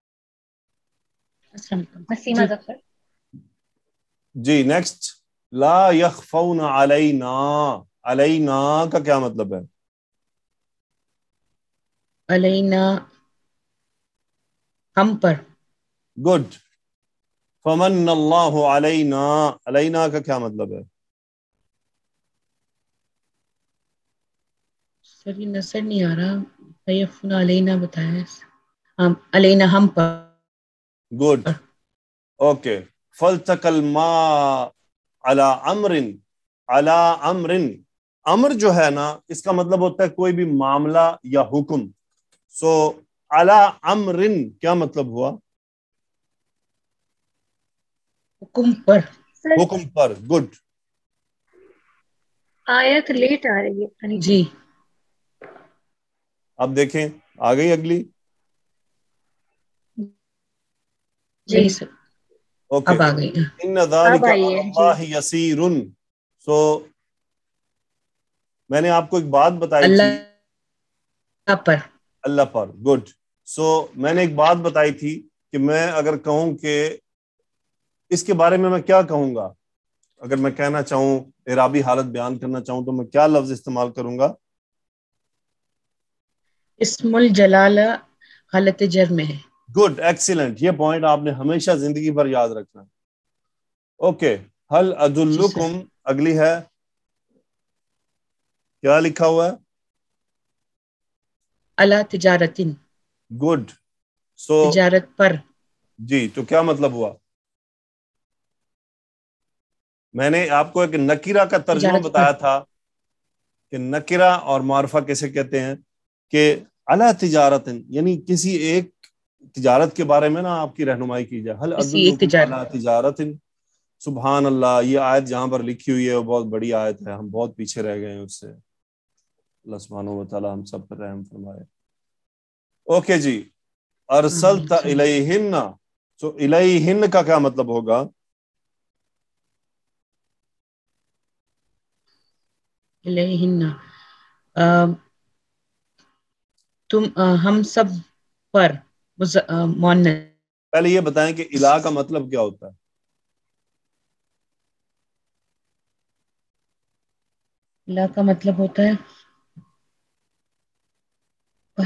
नसीमा जफर। जी नेक्स्ट, ला यखफौना अलैना, अलैना का क्या मतलब है? अलैना हम पर। गुड। फमन्नल्लाहु अलैना, अलैना का क्या मतलब है? सर ये नजर नहीं आ रहा, फयफुना अलैना बताया। हम अलैना हम पर। Good, okay. फल्तकल मा अला अमरिन, अला अमरिन, अमर जो है ना इसका मतलब होता है कोई भी मामला या हुक्म। सो अला अमरिन क्या मतलब हुआ? हुक्म पर। हुक्म पर। गुड। आयत लेट आ रही है पता नहीं जी अब देखें, आ गई अगली। नहीं जी, सर, ओके। अब आ गई। इन्न अब ज़ालिका आई है जी। अलल्लाहि यसीरुन। सो मैंने आपको एक बात बताई थी, अल्लाह पर। अल्लाह पर। गुड। सो मैंने एक बात बताई थी कि मैं अगर कहूं कि इसके बारे में मैं क्या कहूंगा, अगर मैं कहना चाहूं, इराबी हालत बयान करना चाहूं, तो मैं क्या लफ्ज इस्तेमाल करूंगा? इस्मुल जलाला हालत जर में है। Good, excellent. ये पॉइंट आपने हमेशा जिंदगी भर याद रखना है। ओके, हल जी सर। अदुल्लुकुम अगली है, क्या लिखा हुआ है? अला तिजारतिन, गुड। सो तिजारत पर। जी, तो क्या मतलब हुआ? मैंने आपको एक नकीरा का तर्जुमा तिजारत बताया पर। था कि नकीरा और मारफा कैसे कहते हैं, कि अला तिजारतिन यानी किसी एक तिजारत के बारे में ना आपकी रहनुमाई की जाए। हल किसी एक अदुल्लुकुम तिजारत। अला तिजारतिन। सुभान अल्लाह, ये आयत जहां पर लिखी हुई है वो बहुत बड़ी आयत है, हम बहुत पीछे रह गए हैं उससे। अल्लाह सुब्हानहू व तआला हम सब पर रहम फरमाए। ओके जी, अरसलता इलैहिन्ना। तो इलैहिन्न का क्या मतलब होगा? इलैहिन्ना, अ, तुम अ, हम सब पर। मुअन्नस। पहले ये बताएं कि इला का मतलब क्या होता है? इला का मतलब होता है पर,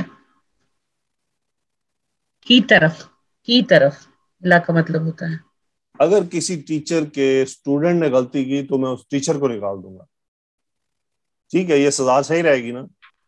की तरफ, की तरफ इला का मतलब होता है। अगर किसी टीचर के स्टूडेंट ने गलती की तो मैं उस टीचर को निकाल दूंगा, ठीक है? ये सजा सही रहेगी ना?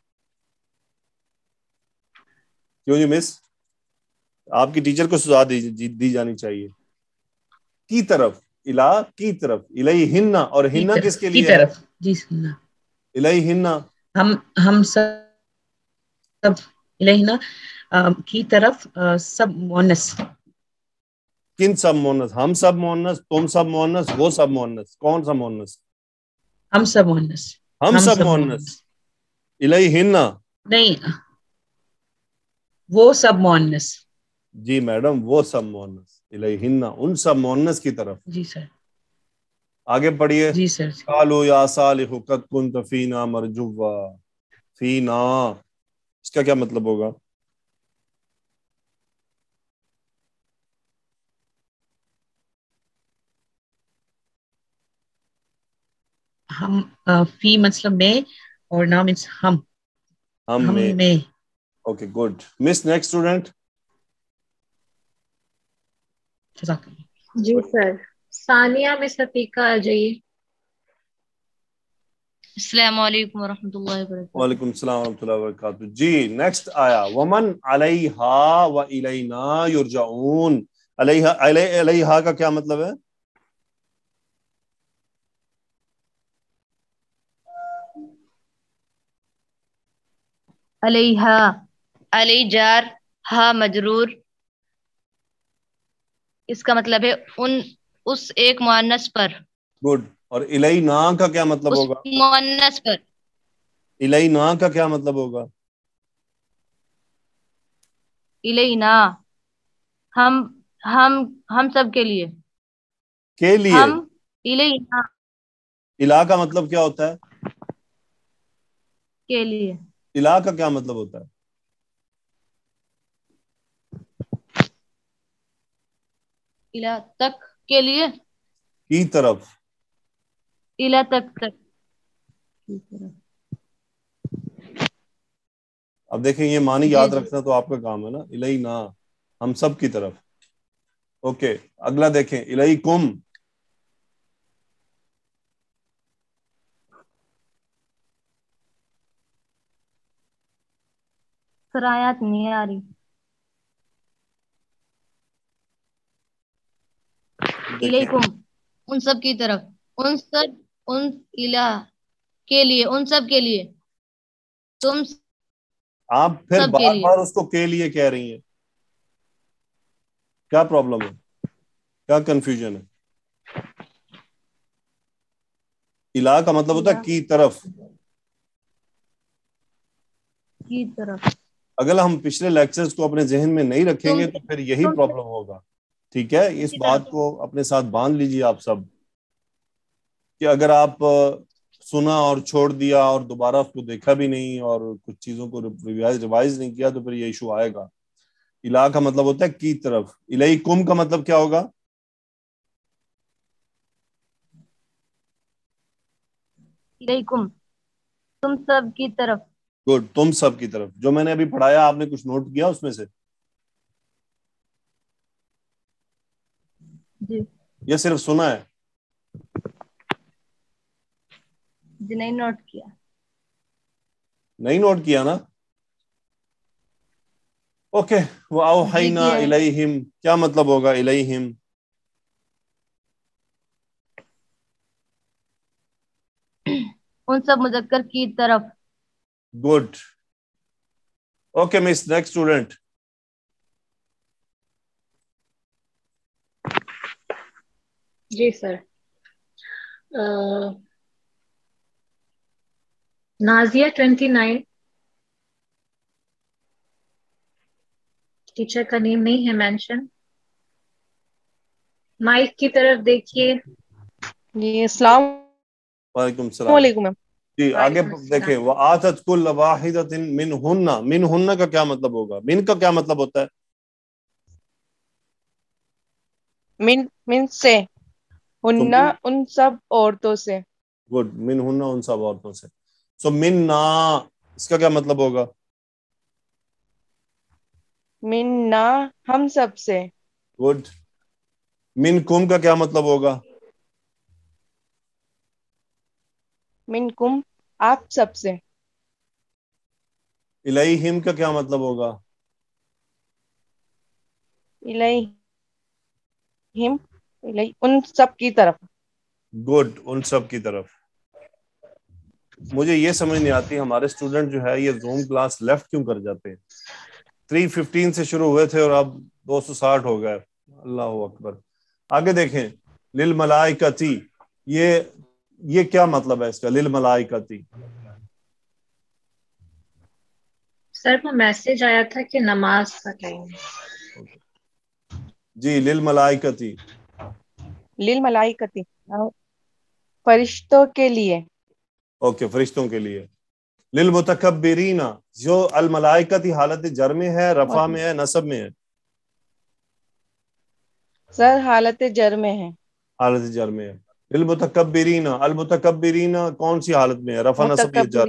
क्यों जी मिस, आपकी टीचर को सजा दी, दी जानी चाहिए। की तरफ, इला की तरफ, इलैहिन्ना, और की हिन्ना तरफ, किसके की लिए है? तरफ जी सुनना। इलैहिन्ना। हम हम सब सब इलैहिन्ना, अ, की तरफ, अ, सब मुअन्नस। किन सब मोनस? हम सब मोनस, तुम सब मोनस, वो सब मोनस, कौन सा मोनस? हम सब मुअन्नस। हम हम सब सब मोनस। मुअन्नस इलैहिन्ना। नहीं, वो सब मुअन्नस। जी मैडम, वो सब मोनस, इलैहिन्ना उन सब मोनस की तरफ। जी सर। आगे पढ़िए। जी सर। कालू या सालिहु कद कुंत फीना मरजुवा। फीना, इसका क्या मतलब होगा? हम, अ, फी मतलब में, और नाम मीन्स हम। हम हम में। में। Okay good. Miss, next student. जी सर, सानिया मिस अतीका आ जाइए। अस्सलाम वालेकुम वरहमतुल्लाहि वबरकातुहू। वालेकुम सलाम वरहमतुल्लाहि वबरकातुहू। जी नेक्स्ट आया, वमन अलैहा व इलैना युरजाऊन। अलैहा, अलै, अलैहा का क्या मतलब है? अलैहा, अलै जार, हा मजरूर। इसका मतलब है उन, उस एक मुअन्नस पर, गुड। और इलैना का क्या मतलब उस होगा? मुअन्नस पर। इलैना का क्या मतलब होगा? इलैना, हम हम हम सब के लिए, के लिए। हम इलैना इला का मतलब क्या होता है? के लिए, इला का क्या मतलब होता है? इला तक के लिए, की तरफ। इला तक तक। अब देखें, ये मानी जी याद जी। रखना तो आपका काम है ना, इलई ना, हम सब की तरफ। ओके, अगला देखें, इलई कुम। सर आयत नहीं आ रही। देखें, इलैकुम, उन सब की तरफ, उन सब, उन इला के लिए, उन सब के लिए, तुम आप फिर सब के बार लिए। बार उसको के लिए कह रही हैं, क्या प्रॉब्लम है, क्या कंफ्यूजन है? इला का मतलब होता है इला की तरफ। की तरफ। अगर हम पिछले लेक्चर्स को अपने जहन में नहीं तुम रखेंगे तो फिर यही तुम प्रॉब्लम होगा। ठीक है, इस की बात तरफ। को अपने साथ बांध लीजिए आप सब, कि अगर आप अ, सुना और छोड़ दिया और दोबारा उसको देखा भी नहीं और कुछ चीजों को रिवाइज रिवाइज नहीं किया तो फिर ये इशू आएगा। इला का मतलब होता है की तरफ। इलई कुम का मतलब क्या होगा? इलैकुम, तुम सब की तरफ। गुड, तुम सब की तरफ। जो मैंने अभी पढ़ाया, आपने कुछ नोट किया उसमें से, जी या सिर्फ सुना है? जी, नहीं नोट किया। नहीं नोट किया ना? ओके, वो जी औहैना किया है। इलैहिम, क्या मतलब होगा इलैहिम? उन सब मुजक्कर की तरफ। Good. Okay miss, next student. जी sir. Nazia twenty nine, teacher का नेम नहीं है मेंशन। माइक की तरफ देखिए। जी अस्सलाम वालेकुम सलाम। वालेकुम मैम। जी आगे वालेकुम अस्सलाम। देखें, वो आतत कुल वाहिदतिन मिन हुन्ना। मिन हुन्ना का क्या मतलब होगा? मिन का क्या मतलब होता है? मिन मिन से, तो हुन्ना मिन, उन सब औरतों से। गुड, मिन हुन्ना उन सब औरतों से। सो मिन ना, इसका क्या मतलब होगा? मिन ना, हम सब से। गुड। मिन कुम का क्या मतलब होगा? मिन कुम, आप सब से। इलैहिम का क्या मतलब होगा? इलैहिम, इलैहि उन सब की तरफ। गुड, उन सब की तरफ। मुझे ये समझ नहीं आती, हमारे स्टूडेंट जो है ये जूम क्लास लेफ्ट क्यों कर जाते हैं? थ्री फिफ्टीन से शुरू हुए थे और अब दो सौ साठ हो गए। अल्लाह अकबर। आगे देखें, लिल मलाइकती, ये ये क्या मतलब है इसका, लिल मलाइकती? सर वो मैसेज आया था कि नमाज का टाइम है। जी, लिल मलाइकती। लिल मलाइकती, फरिश्तों के लिए। ओके, फरिश्तों के लिए। लिल मुतकब्बिरीना, जो अल मलाइकती हालत जर में है, रफा में है, नसब में है? सर हालत जर में है। हालत जर में है। लिल मुतकब्बिरीना, अल मुतकब्बिरीना कौन सी हालत में है, रफा नसब या जर? मुतकब्बिर,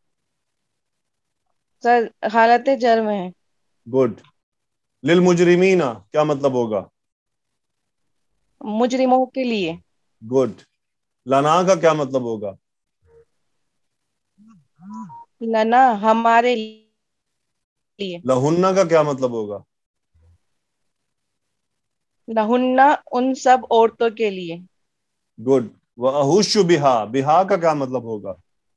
सर हालत जर में है। गुड। लिल मुजरिमीना क्या मतलब होगा? मुजरिमों के लिए। गुड। लना का क्या मतलब होगा? लना, हमारे लिए। लहुन्ना का क्या मतलब होगा? लहुन्ना, उन सब औरतों के लिए। गुड। व अहुशु बिहा, बिहा का क्या मतलब होगा?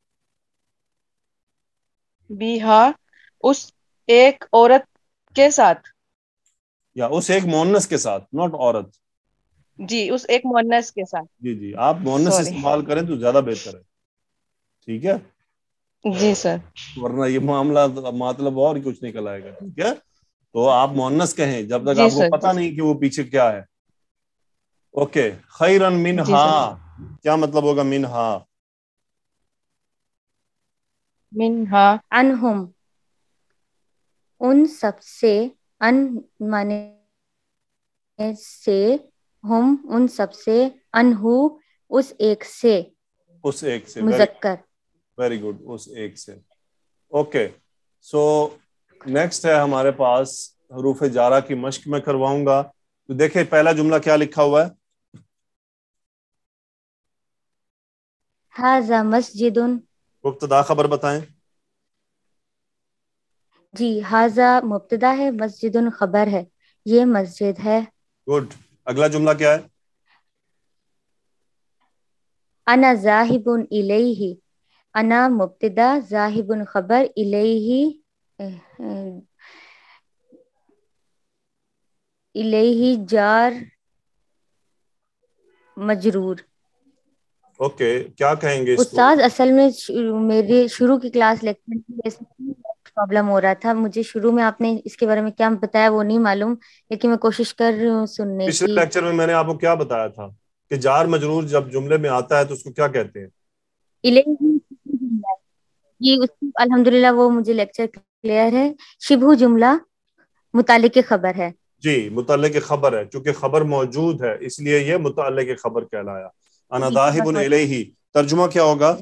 बिहा, उस एक औरत के साथ। या उस एक मोन्नस के साथ, नॉट औरत। जी, उस एक मुअन्नस के साथ। जी जी, आप मोन्नस सॉरी। इस्तेमाल करें तो ज्यादा बेहतर है। ठीक है, जी सर। वरना ये मामला मतलब और कुछ निकल आएगा। ठीक है, تو آپ مؤنث کہیں جب تک جی آپ کو سر، پتہ جی نہیں کہ وہ پیچھے کیا ہے. اوکے, خیرن جی منہا سر. کیا مطلب ہوگا منہا؟ منہا انہم ان سب سے، ان مانے سے، ہم ان سب سے، انہو اس ایک سے، اس ایک سے. مذکر. ویری گڈ, اس ایک سے. اوکے, سو نیکسٹ ہے ہمارے پاس حروف جارہ کی مشق میں کرواؤں گا. تو دیکھیں پہلا جملہ کیا لکھا ہوا ہے؟ ھذا مسجد. مبتدا خبر بتائیں. جی ھذا مبتدا ہے، مسجد خبر ہے، یہ مسجد ہے. گڈ. اگلا جملہ کیا ہے؟ انا ذاہب الیہ. انا مبتدا، ذاہب خبر، الیہ الیہ جار مجرور. اوکے, کیا کہیں گے اس کو؟ استاذ اصل میں میرے شروع کی کلاس لیکچر کی وجہ سے پرابلم ہو رہا تھا. مجھے شروع میں آپ نے اس کے بارے میں کیا بتایا وہ نہیں معلوم، لیکن میں کوشش کر رہی ہوں سننے پچھلے کی. لیکچر میں میں نے آپ کو کیا بتایا تھا کہ جار مجرور جب جملے میں آتا ہے تو اس کو کیا کہتے ہیں؟ الیہ یہ اس الحمدللہ وہ مجھے لیکچر کلیئر ہے. شبہ جملہ متعلق خبر ہے. جی, متعلق خبر ہے, چونکہ خبر موجود ہے اس لیے یہ متعلق خبر کہلایا. انا ذاہب الیہ, ترجمہ کیا ہوگا؟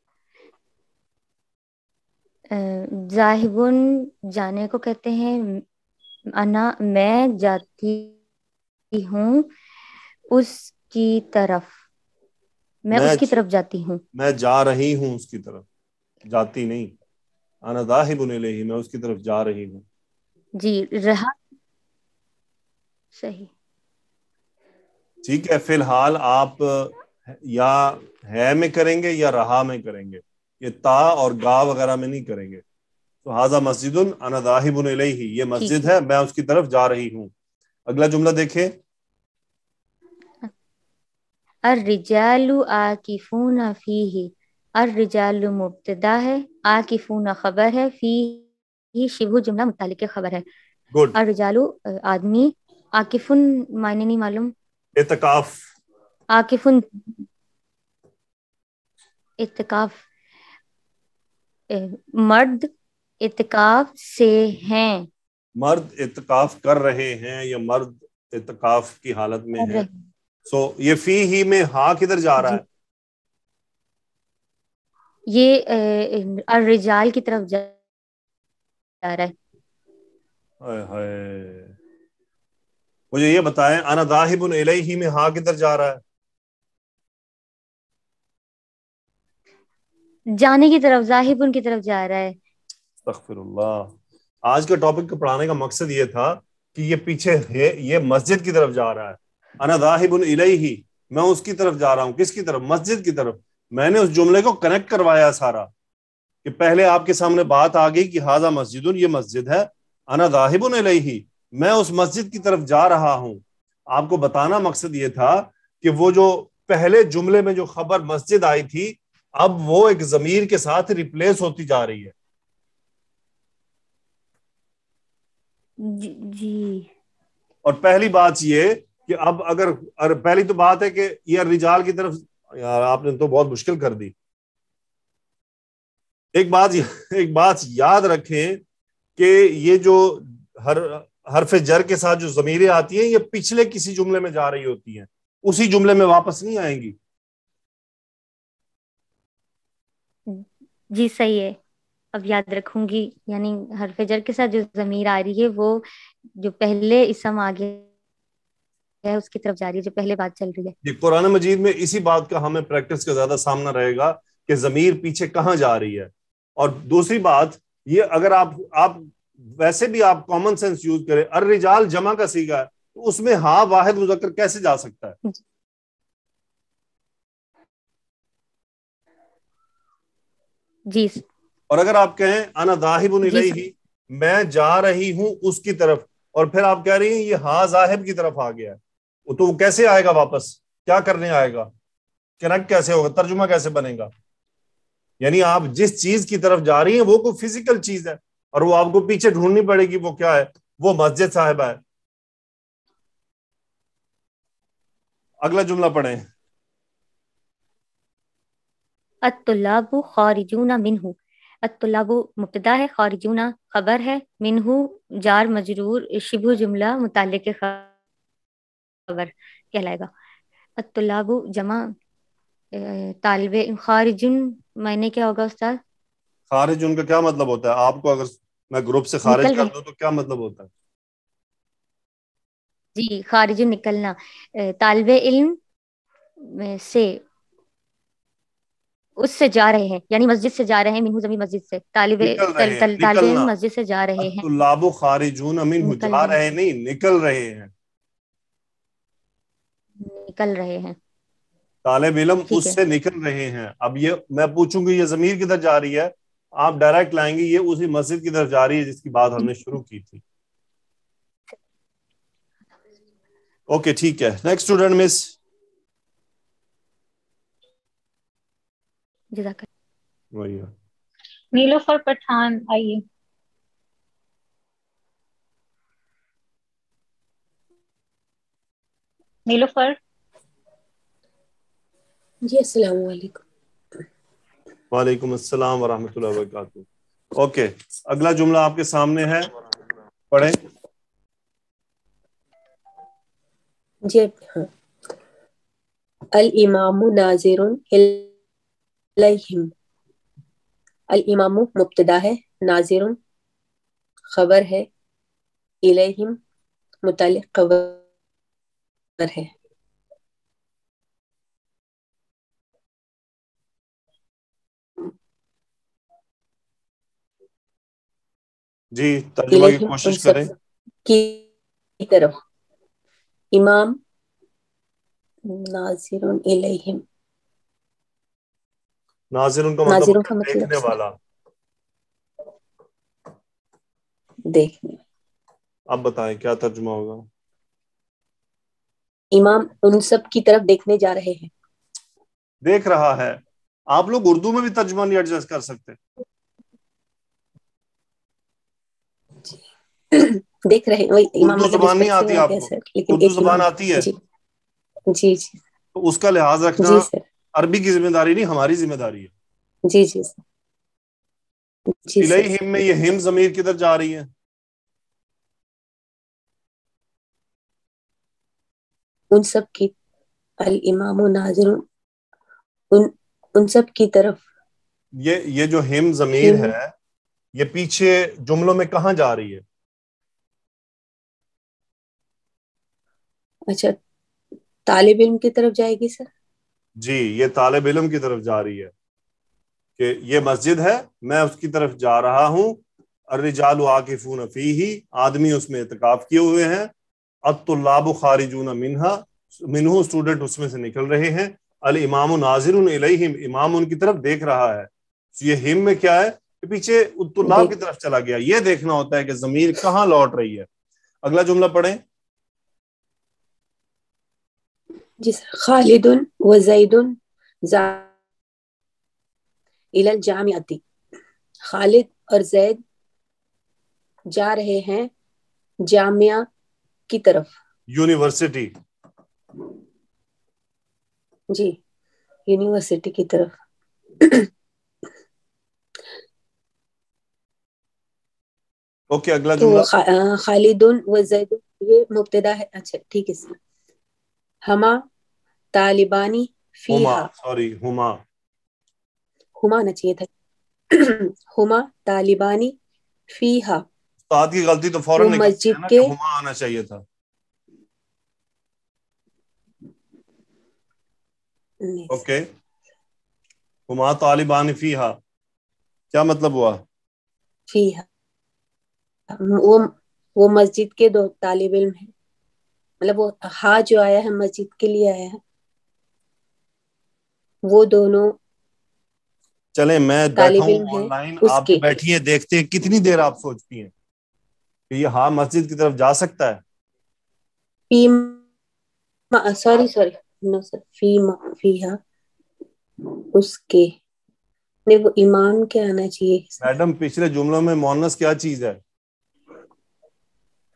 ذاہب جانے کو کہتے ہیں. انا میں جاتی ہوں اس کی طرف، میں اس کی طرف جاتی ہوں. میں جا رہی ہوں اس کی طرف, جاتی نہیں. انا ذاہب الیہ, میں اس کی طرف جا رہی ہوں. جی رہا صحیح. ٹھیک ہے, فی الحال آپ یا ہے میں کریں گے یا رہا میں کریں گے, یہ تا اور گا وغیرہ میں نہیں کریں گے. تو ھذا مسجد انا ذاہب الیہ, یہ مسجد ہے میں اس کی طرف جا رہی ہوں. اگلا جملہ دیکھیں. الرجال عاکفون فیہ. الرجال مبتدا ہے، عاکفون خبر ہے، فیہ شبہ جملہ متعلق خبر ہے. گڈ. الرجال آدمی، عاکفون معنی نہیں معلوم. اعتکاف. عاکفون اعتکاف مرد اعتکاف سے ہیں. مرد اعتکاف کر رہے ہیں یا مرد اعتکاف کی حالت میں ہیں. سو so, یہ فی ہی میں ہاں کدھر جا رہا ہے؟ یہ الرجال کی طرف جا رہا ہے. ہائے ہائے, مجھے یہ بتائیں انا ذاہب الیہ میں ہاں کدھر جا رہا ہے؟ جانے کی طرف، ذاہب کی طرف جا رہا ہے. استغفر اللہ. آج کے ٹاپک کو پڑھانے کا مقصد یہ تھا کہ یہ پیچھے ہے, یہ مسجد کی طرف جا رہا ہے. انا ذاہب الیہ, میں اس کی طرف جا رہا ہوں. کس کی طرف؟ مسجد کی طرف. میں نے اس جملے کو کنیکٹ کروایا سارا, کہ پہلے آپ کے سامنے بات آ گئی کہ ھذا مسجد, یہ مسجد ہے. انا ذاہب الیہ, میں اس مسجد کی طرف جا رہا ہوں. آپ کو بتانا مقصد یہ تھا کہ وہ جو پہلے جملے میں جو خبر مسجد آئی تھی اب وہ ایک ضمیر کے ساتھ ریپلیس ہوتی جا رہی ہے. جی. اور پہلی بات یہ کہ اب اگر پہلی تو بات ہے کہ یہ رجال کی طرف, یار آپ نے تو بہت مشکل کر دی. ایک بات ایک بات یاد رکھیں کہ یہ جو ہر حرف جر کے ساتھ جو ضمیریں آتی ہیں یہ پچھلے کسی جملے میں جا رہی ہوتی ہیں, اسی جملے میں واپس نہیں آئیں گی. جی صحیح ہے, اب یاد رکھوں گی. یعنی حرف جر کے ساتھ جو ضمیر آ رہی ہے وہ جو پہلے اسم آگے ہے اس کی طرف جا رہی ہے, جو پہلے بات چل رہی ہے. جی, قرآن مجید میں اسی بات کا ہمیں پریکٹس کا زیادہ سامنا رہے گا کہ ضمیر پیچھے کہاں جا رہی ہے. اور دوسری بات یہ, اگر آپ آپ ویسے بھی آپ کامن سینس یوز کریں, الرجال جمع کا صیغہ ہے تو اس میں ہاں واحد مذکر کیسے جا سکتا ہے؟ جی. اور اگر آپ کہیں انا ذاہب الیہ, میں جا رہی ہوں اس کی طرف, اور پھر آپ کہہ رہی ہیں یہ ہاں ذاہب کی طرف آ گیا ہے, تو وہ کیسے آئے گا واپس؟ کیا کرنے آئے گا؟ کنیکٹ کیسے ہوگا؟ ترجمہ کیسے بنے گا؟ یعنی آپ جس چیز کی طرف جا رہی ہیں وہ کوئی فزیکل چیز ہے اور وہ آپ کو پیچھے ڈھونڈنی پڑے گی وہ کیا ہے. وہ مسجد صاحبہ ہے. اگلا جملہ پڑھیں. الطلاب خارجون منہ. الطلاب مبتدا ہے، خارجون خبر ہے، منہ جار مجرور شبہ جملہ متعلق خبر کہلائے گا. الطلاب جمع طالب خارجن معنی کیا ہوگا استاد؟ خارج ان کا کیا مطلب ہوتا ہے؟ آپ کو اگر میں گروپ سے خارج نکل کر رہے. دوں تو کیا مطلب ہوتا ہے؟ جی خارجن نکلنا، طالب علم سے اس سے جا رہے ہیں، یعنی مسجد سے جا رہے ہیں، منہ زمین مسجد سے، طالب نکل رہے ہیں، طالب نکلنا. علم مسجد سے جا رہے ہیں. الطلاب خارجون منہ، نکل جا رہے رہے نہیں، نکل رہے ہیں. نکل رہے ہیں طالب علم ٹھیک اس ہے. سے نکل رہے ہیں. اب یہ میں پوچھوں گی یہ ضمیر کدھر جا رہی ہے، آپ ڈائریکٹ لائیں گے یہ اسی مسجد کی طرف جا رہی ہے جس کی بات ہم نے شروع کی تھی. اوکے ٹھیک ہے. Next student miss. جزاک وہی ہے. نیلوفر پٹھان آئیے. نیلوفر. جی السلام علیکم. وعلیکم السلام ورحمۃ اللہ وبرکاتہ. اوکے اگلا جملہ آپ کے سامنے ہے، پڑھیں. جی ہاں. الامام ناظر الیہم. الامام مبتدا ہے، ناظر خبر ہے، الیہم متعلق خبر ہے. جی ترجمہ کی الیہم ان کوشش سب کریں. کی طرف. امام ناظر الیہم، ناظر ان کا مطلب ناظروں ہوتا کا ہے مطلب دیکھنے والا. دیکھنے. اب بتائیں کیا ترجمہ ہوگا؟ امام ان سب کی طرف دیکھنے جا رہے ہیں. دیکھ رہا ہے. آپ لوگ اردو میں بھی ترجمہ نہیں ایڈجسٹ کر سکتے؟ دیکھ رہے وہی امام اردو مطلب زبان نہیں رسپیکٹ سے آتی آ آپ گیا کو؟ سر، لیکن اردو ایک زبان امام. آتی ہے جی جی جی تو اس کا لحاظ رکھنا جی سر. عربی کی ذمہ داری نہیں، ہماری ذمہ داری ہے. جی جی سر. جی سر. الیہم میں یہ ہم ضمیر کدھر جا رہی ہے؟ ان سب کی. الامام ناظر ان ان سب کی طرف. یہ یہ جو ہم ضمیر ہم ہے یہ پیچھے جملوں میں کہاں جا رہی ہے؟ اچھا طالب علم کی طرف جائے گی سر. جی یہ طالب علم کی طرف جا رہی ہے کہ یہ مسجد ہے، میں اس کی طرف جا رہا ہوں. الرجال عاکفون فیہ، آدمی اس میں اعتکاف کیے ہوئے ہیں. الطلاب خارجون منہا، منہ اسٹوڈنٹ اس میں سے نکل رہے ہیں. الامام ناظر الیہم، امام ان کی طرف دیکھ رہا ہے. یہ ہم میں کیا ہے کہ پیچھے طلاب کی طرف چلا گیا. یہ دیکھنا ہوتا ہے کہ ضمیر کہاں لوٹ رہی ہے. اگلا جملہ پڑھیں. جی سر. خالد و زید ذا الی الجامعۃ. خالد اور زید جا رہے ہیں جامعہ کی طرف. یونیورسٹی. جی یونیورسٹی کی طرف. اوکے اگلا تو جملہ. خالد و زید یہ مبتدا ہے. اچھا ٹھیک ہے سر. ہما طالبانی ہما فیہا. سوری ہما ہما نہ چاہیے تھا. ہما طالبانی فیہا. استاد کی غلطی تو فوراً وہ نکلتی ہے مسجد نا کے. کہ ہما آنا چاہیے تھا. اوکے ہما طالبان فیہا کیا مطلب ہوا؟ فیہا وہ وہ مسجد کے دو طالب علم ہیں. مطلب وہ ہا جو آیا ہے مسجد کے لیے آیا ہے. وہ دونوں چلیں میں بیٹھا طالب ہوں علم آن ہیں لائن، اس آپ کے. بیٹھیے دیکھتے ہیں کتنی دیر آپ سوچتی ہیں کہ یہ ہاں مسجد کی طرف جا سکتا ہے. فیما سوری سوری نو سر. فیما فیہا اس کے. نہیں وہ امام کے آنا چاہیے. میڈم پچھلے جملوں میں مؤنث کیا چیز ہے؟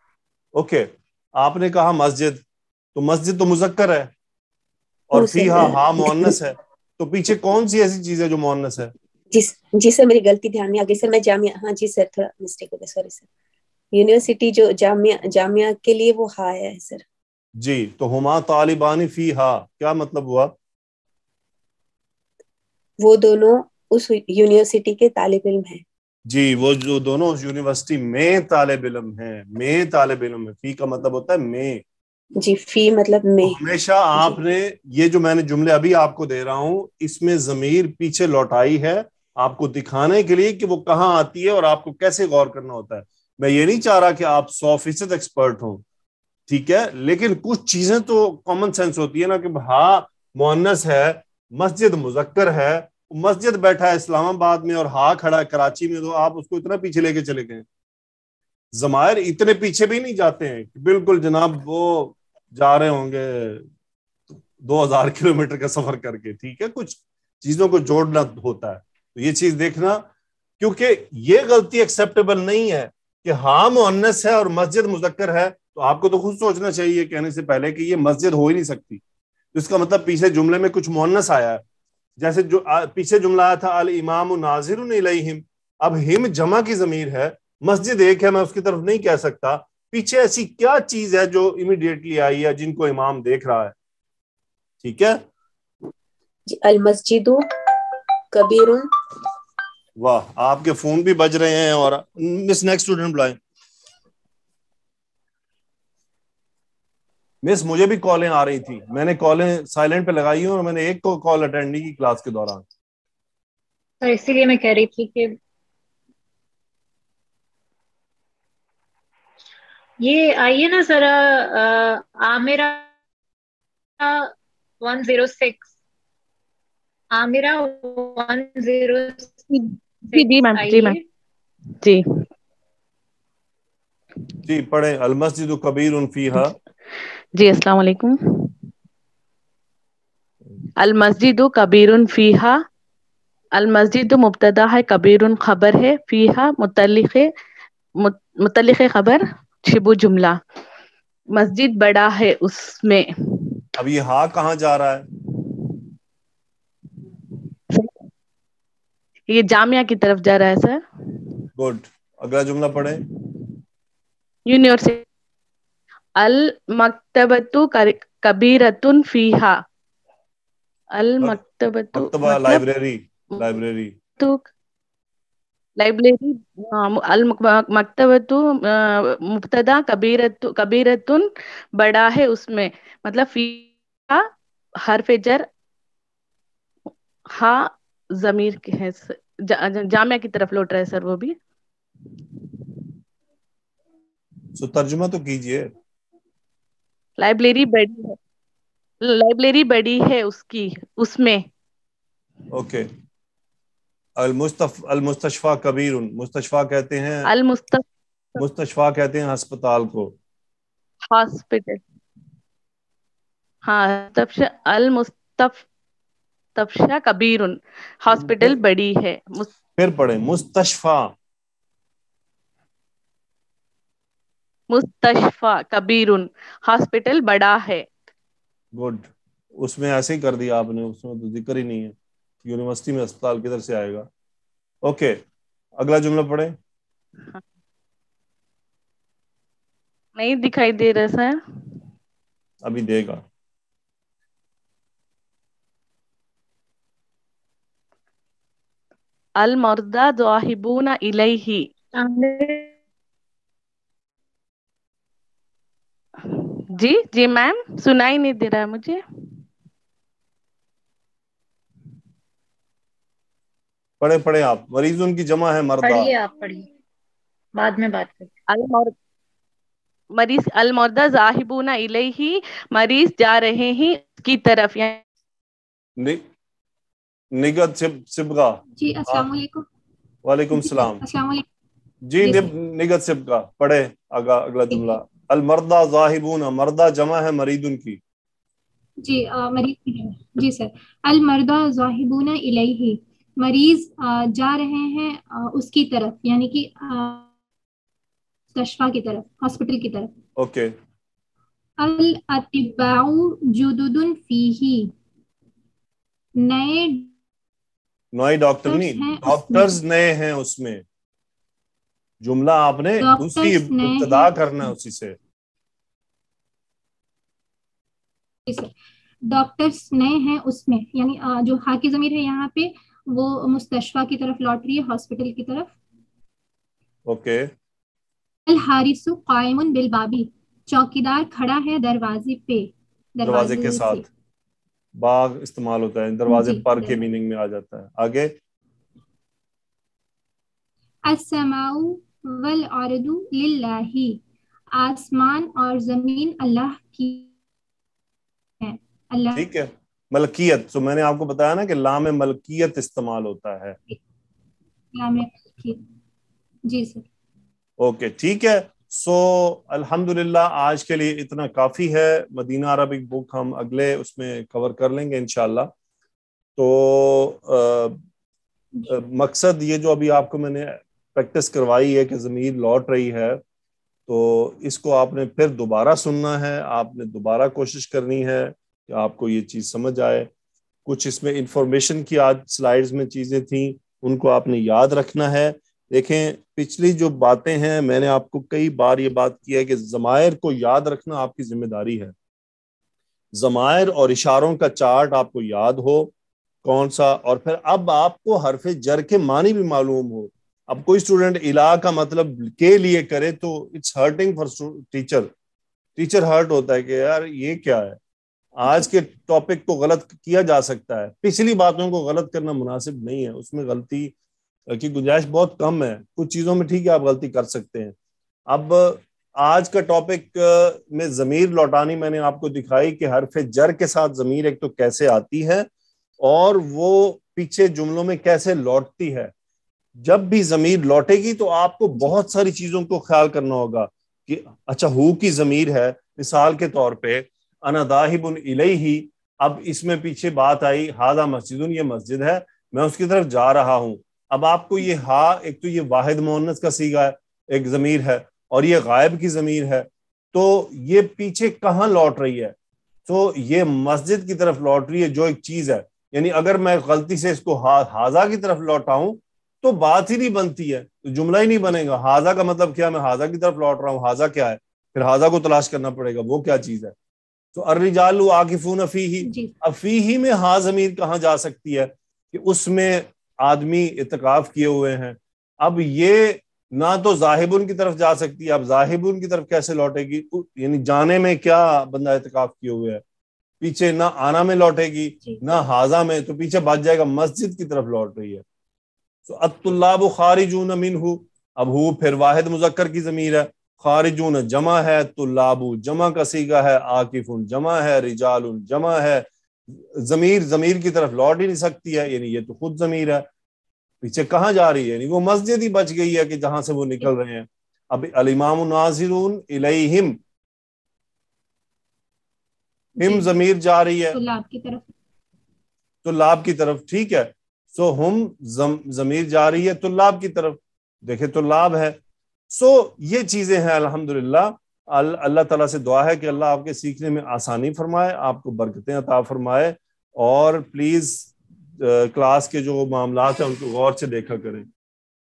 اوکے آپ نے کہا مسجد, تو مسجد تو مذکر ہے اور فیہا ہا مؤنث ہے, تو پیچھے کون سی ایسی چیز ہے جو مؤنث ہے؟ جس جی سر میری غلطی دھیان میں آ گئی سر, میں جامعہ, ہاں جی سر تھوڑا مسٹیک ہو گیا, سوری سر. یونیورسٹی جو جامعہ جامعہ کے لیے وہ ہا ہے سر. جی تو ہما طالبان فیہا کیا مطلب ہوا؟ وہ دونوں اس یونیورسٹی کے طالب علم ہیں. جی وہ جو دونوں اس یونیورسٹی میں طالب علم ہیں, میں طالب علم ہے, فی کا مطلب ہوتا ہے میں. جی فی مطلب میں. ہمیشہ آپ نے یہ جو میں نے جملے ابھی آپ کو دے رہا ہوں اس میں ضمیر پیچھے لوٹائی ہے آپ کو دکھانے کے لیے کہ وہ کہاں آتی ہے اور آپ کو کیسے غور کرنا ہوتا ہے. میں یہ نہیں چاہ رہا کہ آپ سو فیصد ایکسپرٹ ہوں, ٹھیک ہے, لیکن کچھ چیزیں تو کامن سینس ہوتی ہے نا کہ ہاں مؤنث ہے, مسجد مذکر ہے, مسجد بیٹھا ہے اسلام آباد میں اور ہاں کھڑا ہے کراچی میں, تو آپ اس کو اتنا پیچھے لے کے چلے گئے. ضمائر اتنے پیچھے بھی نہیں جاتے ہیں, بالکل جناب وہ جا رہے ہوں گے دو ہزار کلو میٹر کا سفر کر کے, ٹھیک ہے, کچھ چیزوں کو جوڑنا ہوتا ہے. تو یہ چیز دیکھنا, کیونکہ یہ غلطی ایکسیپٹیبل نہیں ہے کہ ہاں مؤنث ہے اور مسجد مذکر ہے, تو آپ کو تو خود سوچنا چاہیے کہنے سے پہلے کہ یہ مسجد ہو ہی نہیں سکتی. اس کا مطلب پیچھے جملے میں کچھ مؤنث آیا ہے, جیسے جو پیچھے جملہ آیا تھا الامام ناظر الیہم, اب ہم جمع کی ضمیر ہے, مسجد ایک ہے, میں اس کی طرف نہیں کہہ سکتا. پیچھے ایسی کیا چیز ہے جو امیڈیٹلی آئی ہے جن کو امام دیکھ رہا ہے؟ ٹھیک ہے, جی المسجد کبیر. واہ آپ کے فون بھی بج رہے ہیں. اور مس نیکسٹ اسٹوڈنٹ بلائیں. مس مجھے بھی کالیں آ رہی تھی, میں نے کالیں سائلنٹ پہ لگائی ہوں اور میں نے ایک کو کال اٹینڈ نہیں کی کلاس کے دوران. تو اسی لیے میں کہہ رہی تھی کہ یہ آئیے نا ذرا Amira one zero six, Amira one zero جی جی میم, جی میم, جی جی پڑھیں. المسجد کبیر فیہا. جی السلام علیکم. المسجد کبیر فیہا, المسجد مبتدا ہے, کبیر خبر ہے, فیہا متعلق متعلق خبر شبہ جملہ, مسجد بڑا ہے اس میں. اب یہ ہاں کہاں جا رہا ہے؟ یہ جامعہ کی طرف جا رہا ہے سر. گڈ, اگلا جملہ پڑھیں. یونیورسٹی المکتبۃ کبیرۃ فیہا, المکتبۃ مکتبہ مطلب لائبریری, لائبریری تو لائبریری. مکتبۃ مبتدا کبیرۃ کبیرۃ بڑا ہے اس میں, مطلب فیہا حرف جر ہاں ضمیر کے ہے, جامعہ کی طرف لوٹ رہا ہے سر وہ بھی. سو ترجمہ تو کیجئے. لائبریری بڑی ہے, لائبریری بڑی ہے اس کی اس میں. اوکے. المستف المستشفى کبیر, مستشفیٰ کہتے ہیں المستف مستشفیٰ کہتے ہیں ہسپتال کو. ہاسپٹل, ہاں تفش المستف تفشا کبیر, ہاسپٹل بڑی ہے. پھر پڑھیں مستشفیٰ. مستشفى کبیر, ہاسپٹل بڑا ہے. گڈ, اس میں ایسے ہی کر دیا آپ نے, اس میں تو ذکر ہی نہیں ہے. یونیورسٹی میں اسپتال کدھر سے آئے گا. اوکے اگلا جملہ پڑھیں. نہیں دکھائی دے رہا سر. ابھی دے گا. المرضى ذاهبون الیہ, جی جی میم سنائی نہیں دے رہا مجھے. پڑھے پڑھے آپ. مریض ان کی جمع ہے مردہ. پڑھیے, آپ پڑھیے, بعد میں بات کرتے. مریض المرضى ذاهبون الیہ, مریض جا رہے ہیں اس کی طرف. نگت سبغہ. جی السلام علیکم. وعلیکم السلام. السلام علیکم. جی نگت سبغہ پڑھے. اگلا جملہ المرضى ذاهبون, مردہ جمع ہے مرید ان کی. جی مریض کی جمع, جی سر. المرضى ذاهبون الیہ, مریض جا رہے ہیں اس کی طرف, یعنی کہ مستشفیٰ کی طرف, ہاسپٹل کی طرف. اوکے. الاطباء جدد فیہ، نئے نئے ڈاکٹر نہیں، ڈاکٹرز نئے ہیں اس میں. جملہ آپ نے دوسری ابتدا کرنا ہے اسی سے. ڈاکٹرز نئے ہیں اس میں، یعنی جو ہا کی ضمیر ہے یہاں پہ وہ مستشفیٰ کی طرف لوٹ رہی ہے، ہاسپٹل کی طرف. اوکے. الحارث قائم بالبابی، چوکیدار کھڑا ہے دروازے پہ، دروازے کے ساتھ. باغ استعمال ہوتا ہے دروازے جی پر کے میننگ میں آ جاتا ہے. آگے. السماء والارض للہ، آسمان اور زمین اللہ کی ہے. اللہ ٹھیک ہے. ملکیت، تو میں نے آپ کو بتایا نا کہ لام ملکیت استعمال ہوتا ہے. لام ملکیت. جی سر. اوکے ٹھیک ہے. سو الحمدللہ آج کے لیے اتنا کافی ہے. مدینہ عربک بک ہم اگلے اس میں کور کر لیں گے انشاءاللہ. تو مقصد یہ جو ابھی آپ کو میں نے پریکٹس کروائی ہے کہ ضمیر لوٹ رہی ہے، تو اس کو آپ نے پھر دوبارہ سننا ہے، آپ نے دوبارہ کوشش کرنی ہے کہ آپ کو یہ چیز سمجھ آئے. کچھ اس میں انفارمیشن کی آج سلائیڈز میں چیزیں تھیں، ان کو آپ نے یاد رکھنا ہے. دیکھیں پچھلی جو باتیں ہیں میں نے آپ کو کئی بار یہ بات کی ہے کہ ضمائر کو یاد رکھنا آپ کی ذمہ داری ہے. ضمائر اور اشاروں کا چارٹ آپ کو یاد ہو کون سا، اور پھر اب آپ کو حرف جر کے معنی بھی معلوم ہو. اب کوئی اسٹوڈنٹ الہ کا مطلب کے لیے کرے تو it's hurting for teacher. Teacher hurt ہوتا ہے کہ یار یہ کیا ہے. آج کے ٹاپک کو غلط کیا جا سکتا ہے، پچھلی باتوں کو غلط کرنا مناسب نہیں ہے. اس میں غلطی کی گنجائش بہت کم ہے. کچھ چیزوں میں ٹھیک ہے آپ غلطی کر سکتے ہیں. اب آج کا ٹاپک میں ضمیر لوٹانی میں نے آپ کو دکھائی کہ حرف جر کے ساتھ ضمیر ایک تو کیسے آتی ہے اور وہ پیچھے جملوں میں کیسے لوٹتی ہے. جب بھی ضمیر لوٹے گی تو آپ کو بہت ساری چیزوں کو خیال کرنا ہوگا کہ اچھا ہو کی ضمیر ہے، مثال کے طور پہ انا ذاہب الیہ. اب اس میں پیچھے بات آئی ھذا مسجد، یہ مسجد ہے، میں اس کی طرف جا رہا ہوں. اب آپ کو یہ ہا، ایک تو یہ واحد مؤنث کا صیغہ ہے، ایک ضمیر ہے، اور یہ غائب کی ضمیر ہے، تو یہ پیچھے کہاں لوٹ رہی ہے؟ تو یہ مسجد کی طرف لوٹ رہی ہے جو ایک چیز ہے. یعنی اگر میں غلطی سے اس کو ھذا کی طرف لوٹاؤں تو بات ہی نہیں بنتی ہے، تو جملہ ہی نہیں بنے گا. ھذا کا مطلب کیا؟ میں ھذا کی طرف لوٹ رہا ہوں. ھذا کیا ہے؟ پھر ھذا کو تلاش کرنا پڑے گا وہ کیا چیز ہے. تو الرجال عاکفون فیہ، اب فیہ میں ہا ضمیر کہاں جا سکتی ہے کہ اس میں آدمی اعتکاف کیے ہوئے ہیں. اب یہ نہ تو ذاہبن کی طرف جا سکتی ہے، اب ذاہبن کی طرف کیسے لوٹے گی؟ یعنی جانے میں کیا بندہ اعتکاف کیے ہوئے ہے، پیچھے نہ آنا میں لوٹے گی نہ ھذا میں، تو پیچھے بچ جائے گا مسجد کی طرف لوٹ رہی ہے. تو الطلاب خارجون منہ، اب ہو پھر واحد مذکر کی ضمیر ہے، خارجون جمع ہے، طلاب جمع کا صیغہ ہے، عاکف جمع ہے، رجال جمع ہے. ضمیر ضمیر کی طرف لوٹ ہی نہیں سکتی ہے، یعنی یہ تو خود ضمیر ہے، پیچھے کہاں جا رہی ہے؟ یعنی وہ مسجد ہی بچ گئی ہے کہ جہاں سے وہ نکل رہے ہیں. اب الامام ناظرون الیہم، ہم ضمیر جا رہی ہے طلاب کی طرف، طلاب کی طرف. ٹھیک ہے. سو ہم ضمیر جا رہی ہے طلاب کی طرف، دیکھیں طلاب ہے. سو یہ چیزیں ہیں الحمدللہ. اللہ تعالیٰ سے دعا ہے کہ اللہ آپ کے سیکھنے میں آسانی فرمائے، آپ کو برکتیں عطا فرمائے، اور پلیز کلاس کے جو معاملات ہیں ان کو غور سے دیکھا کریں.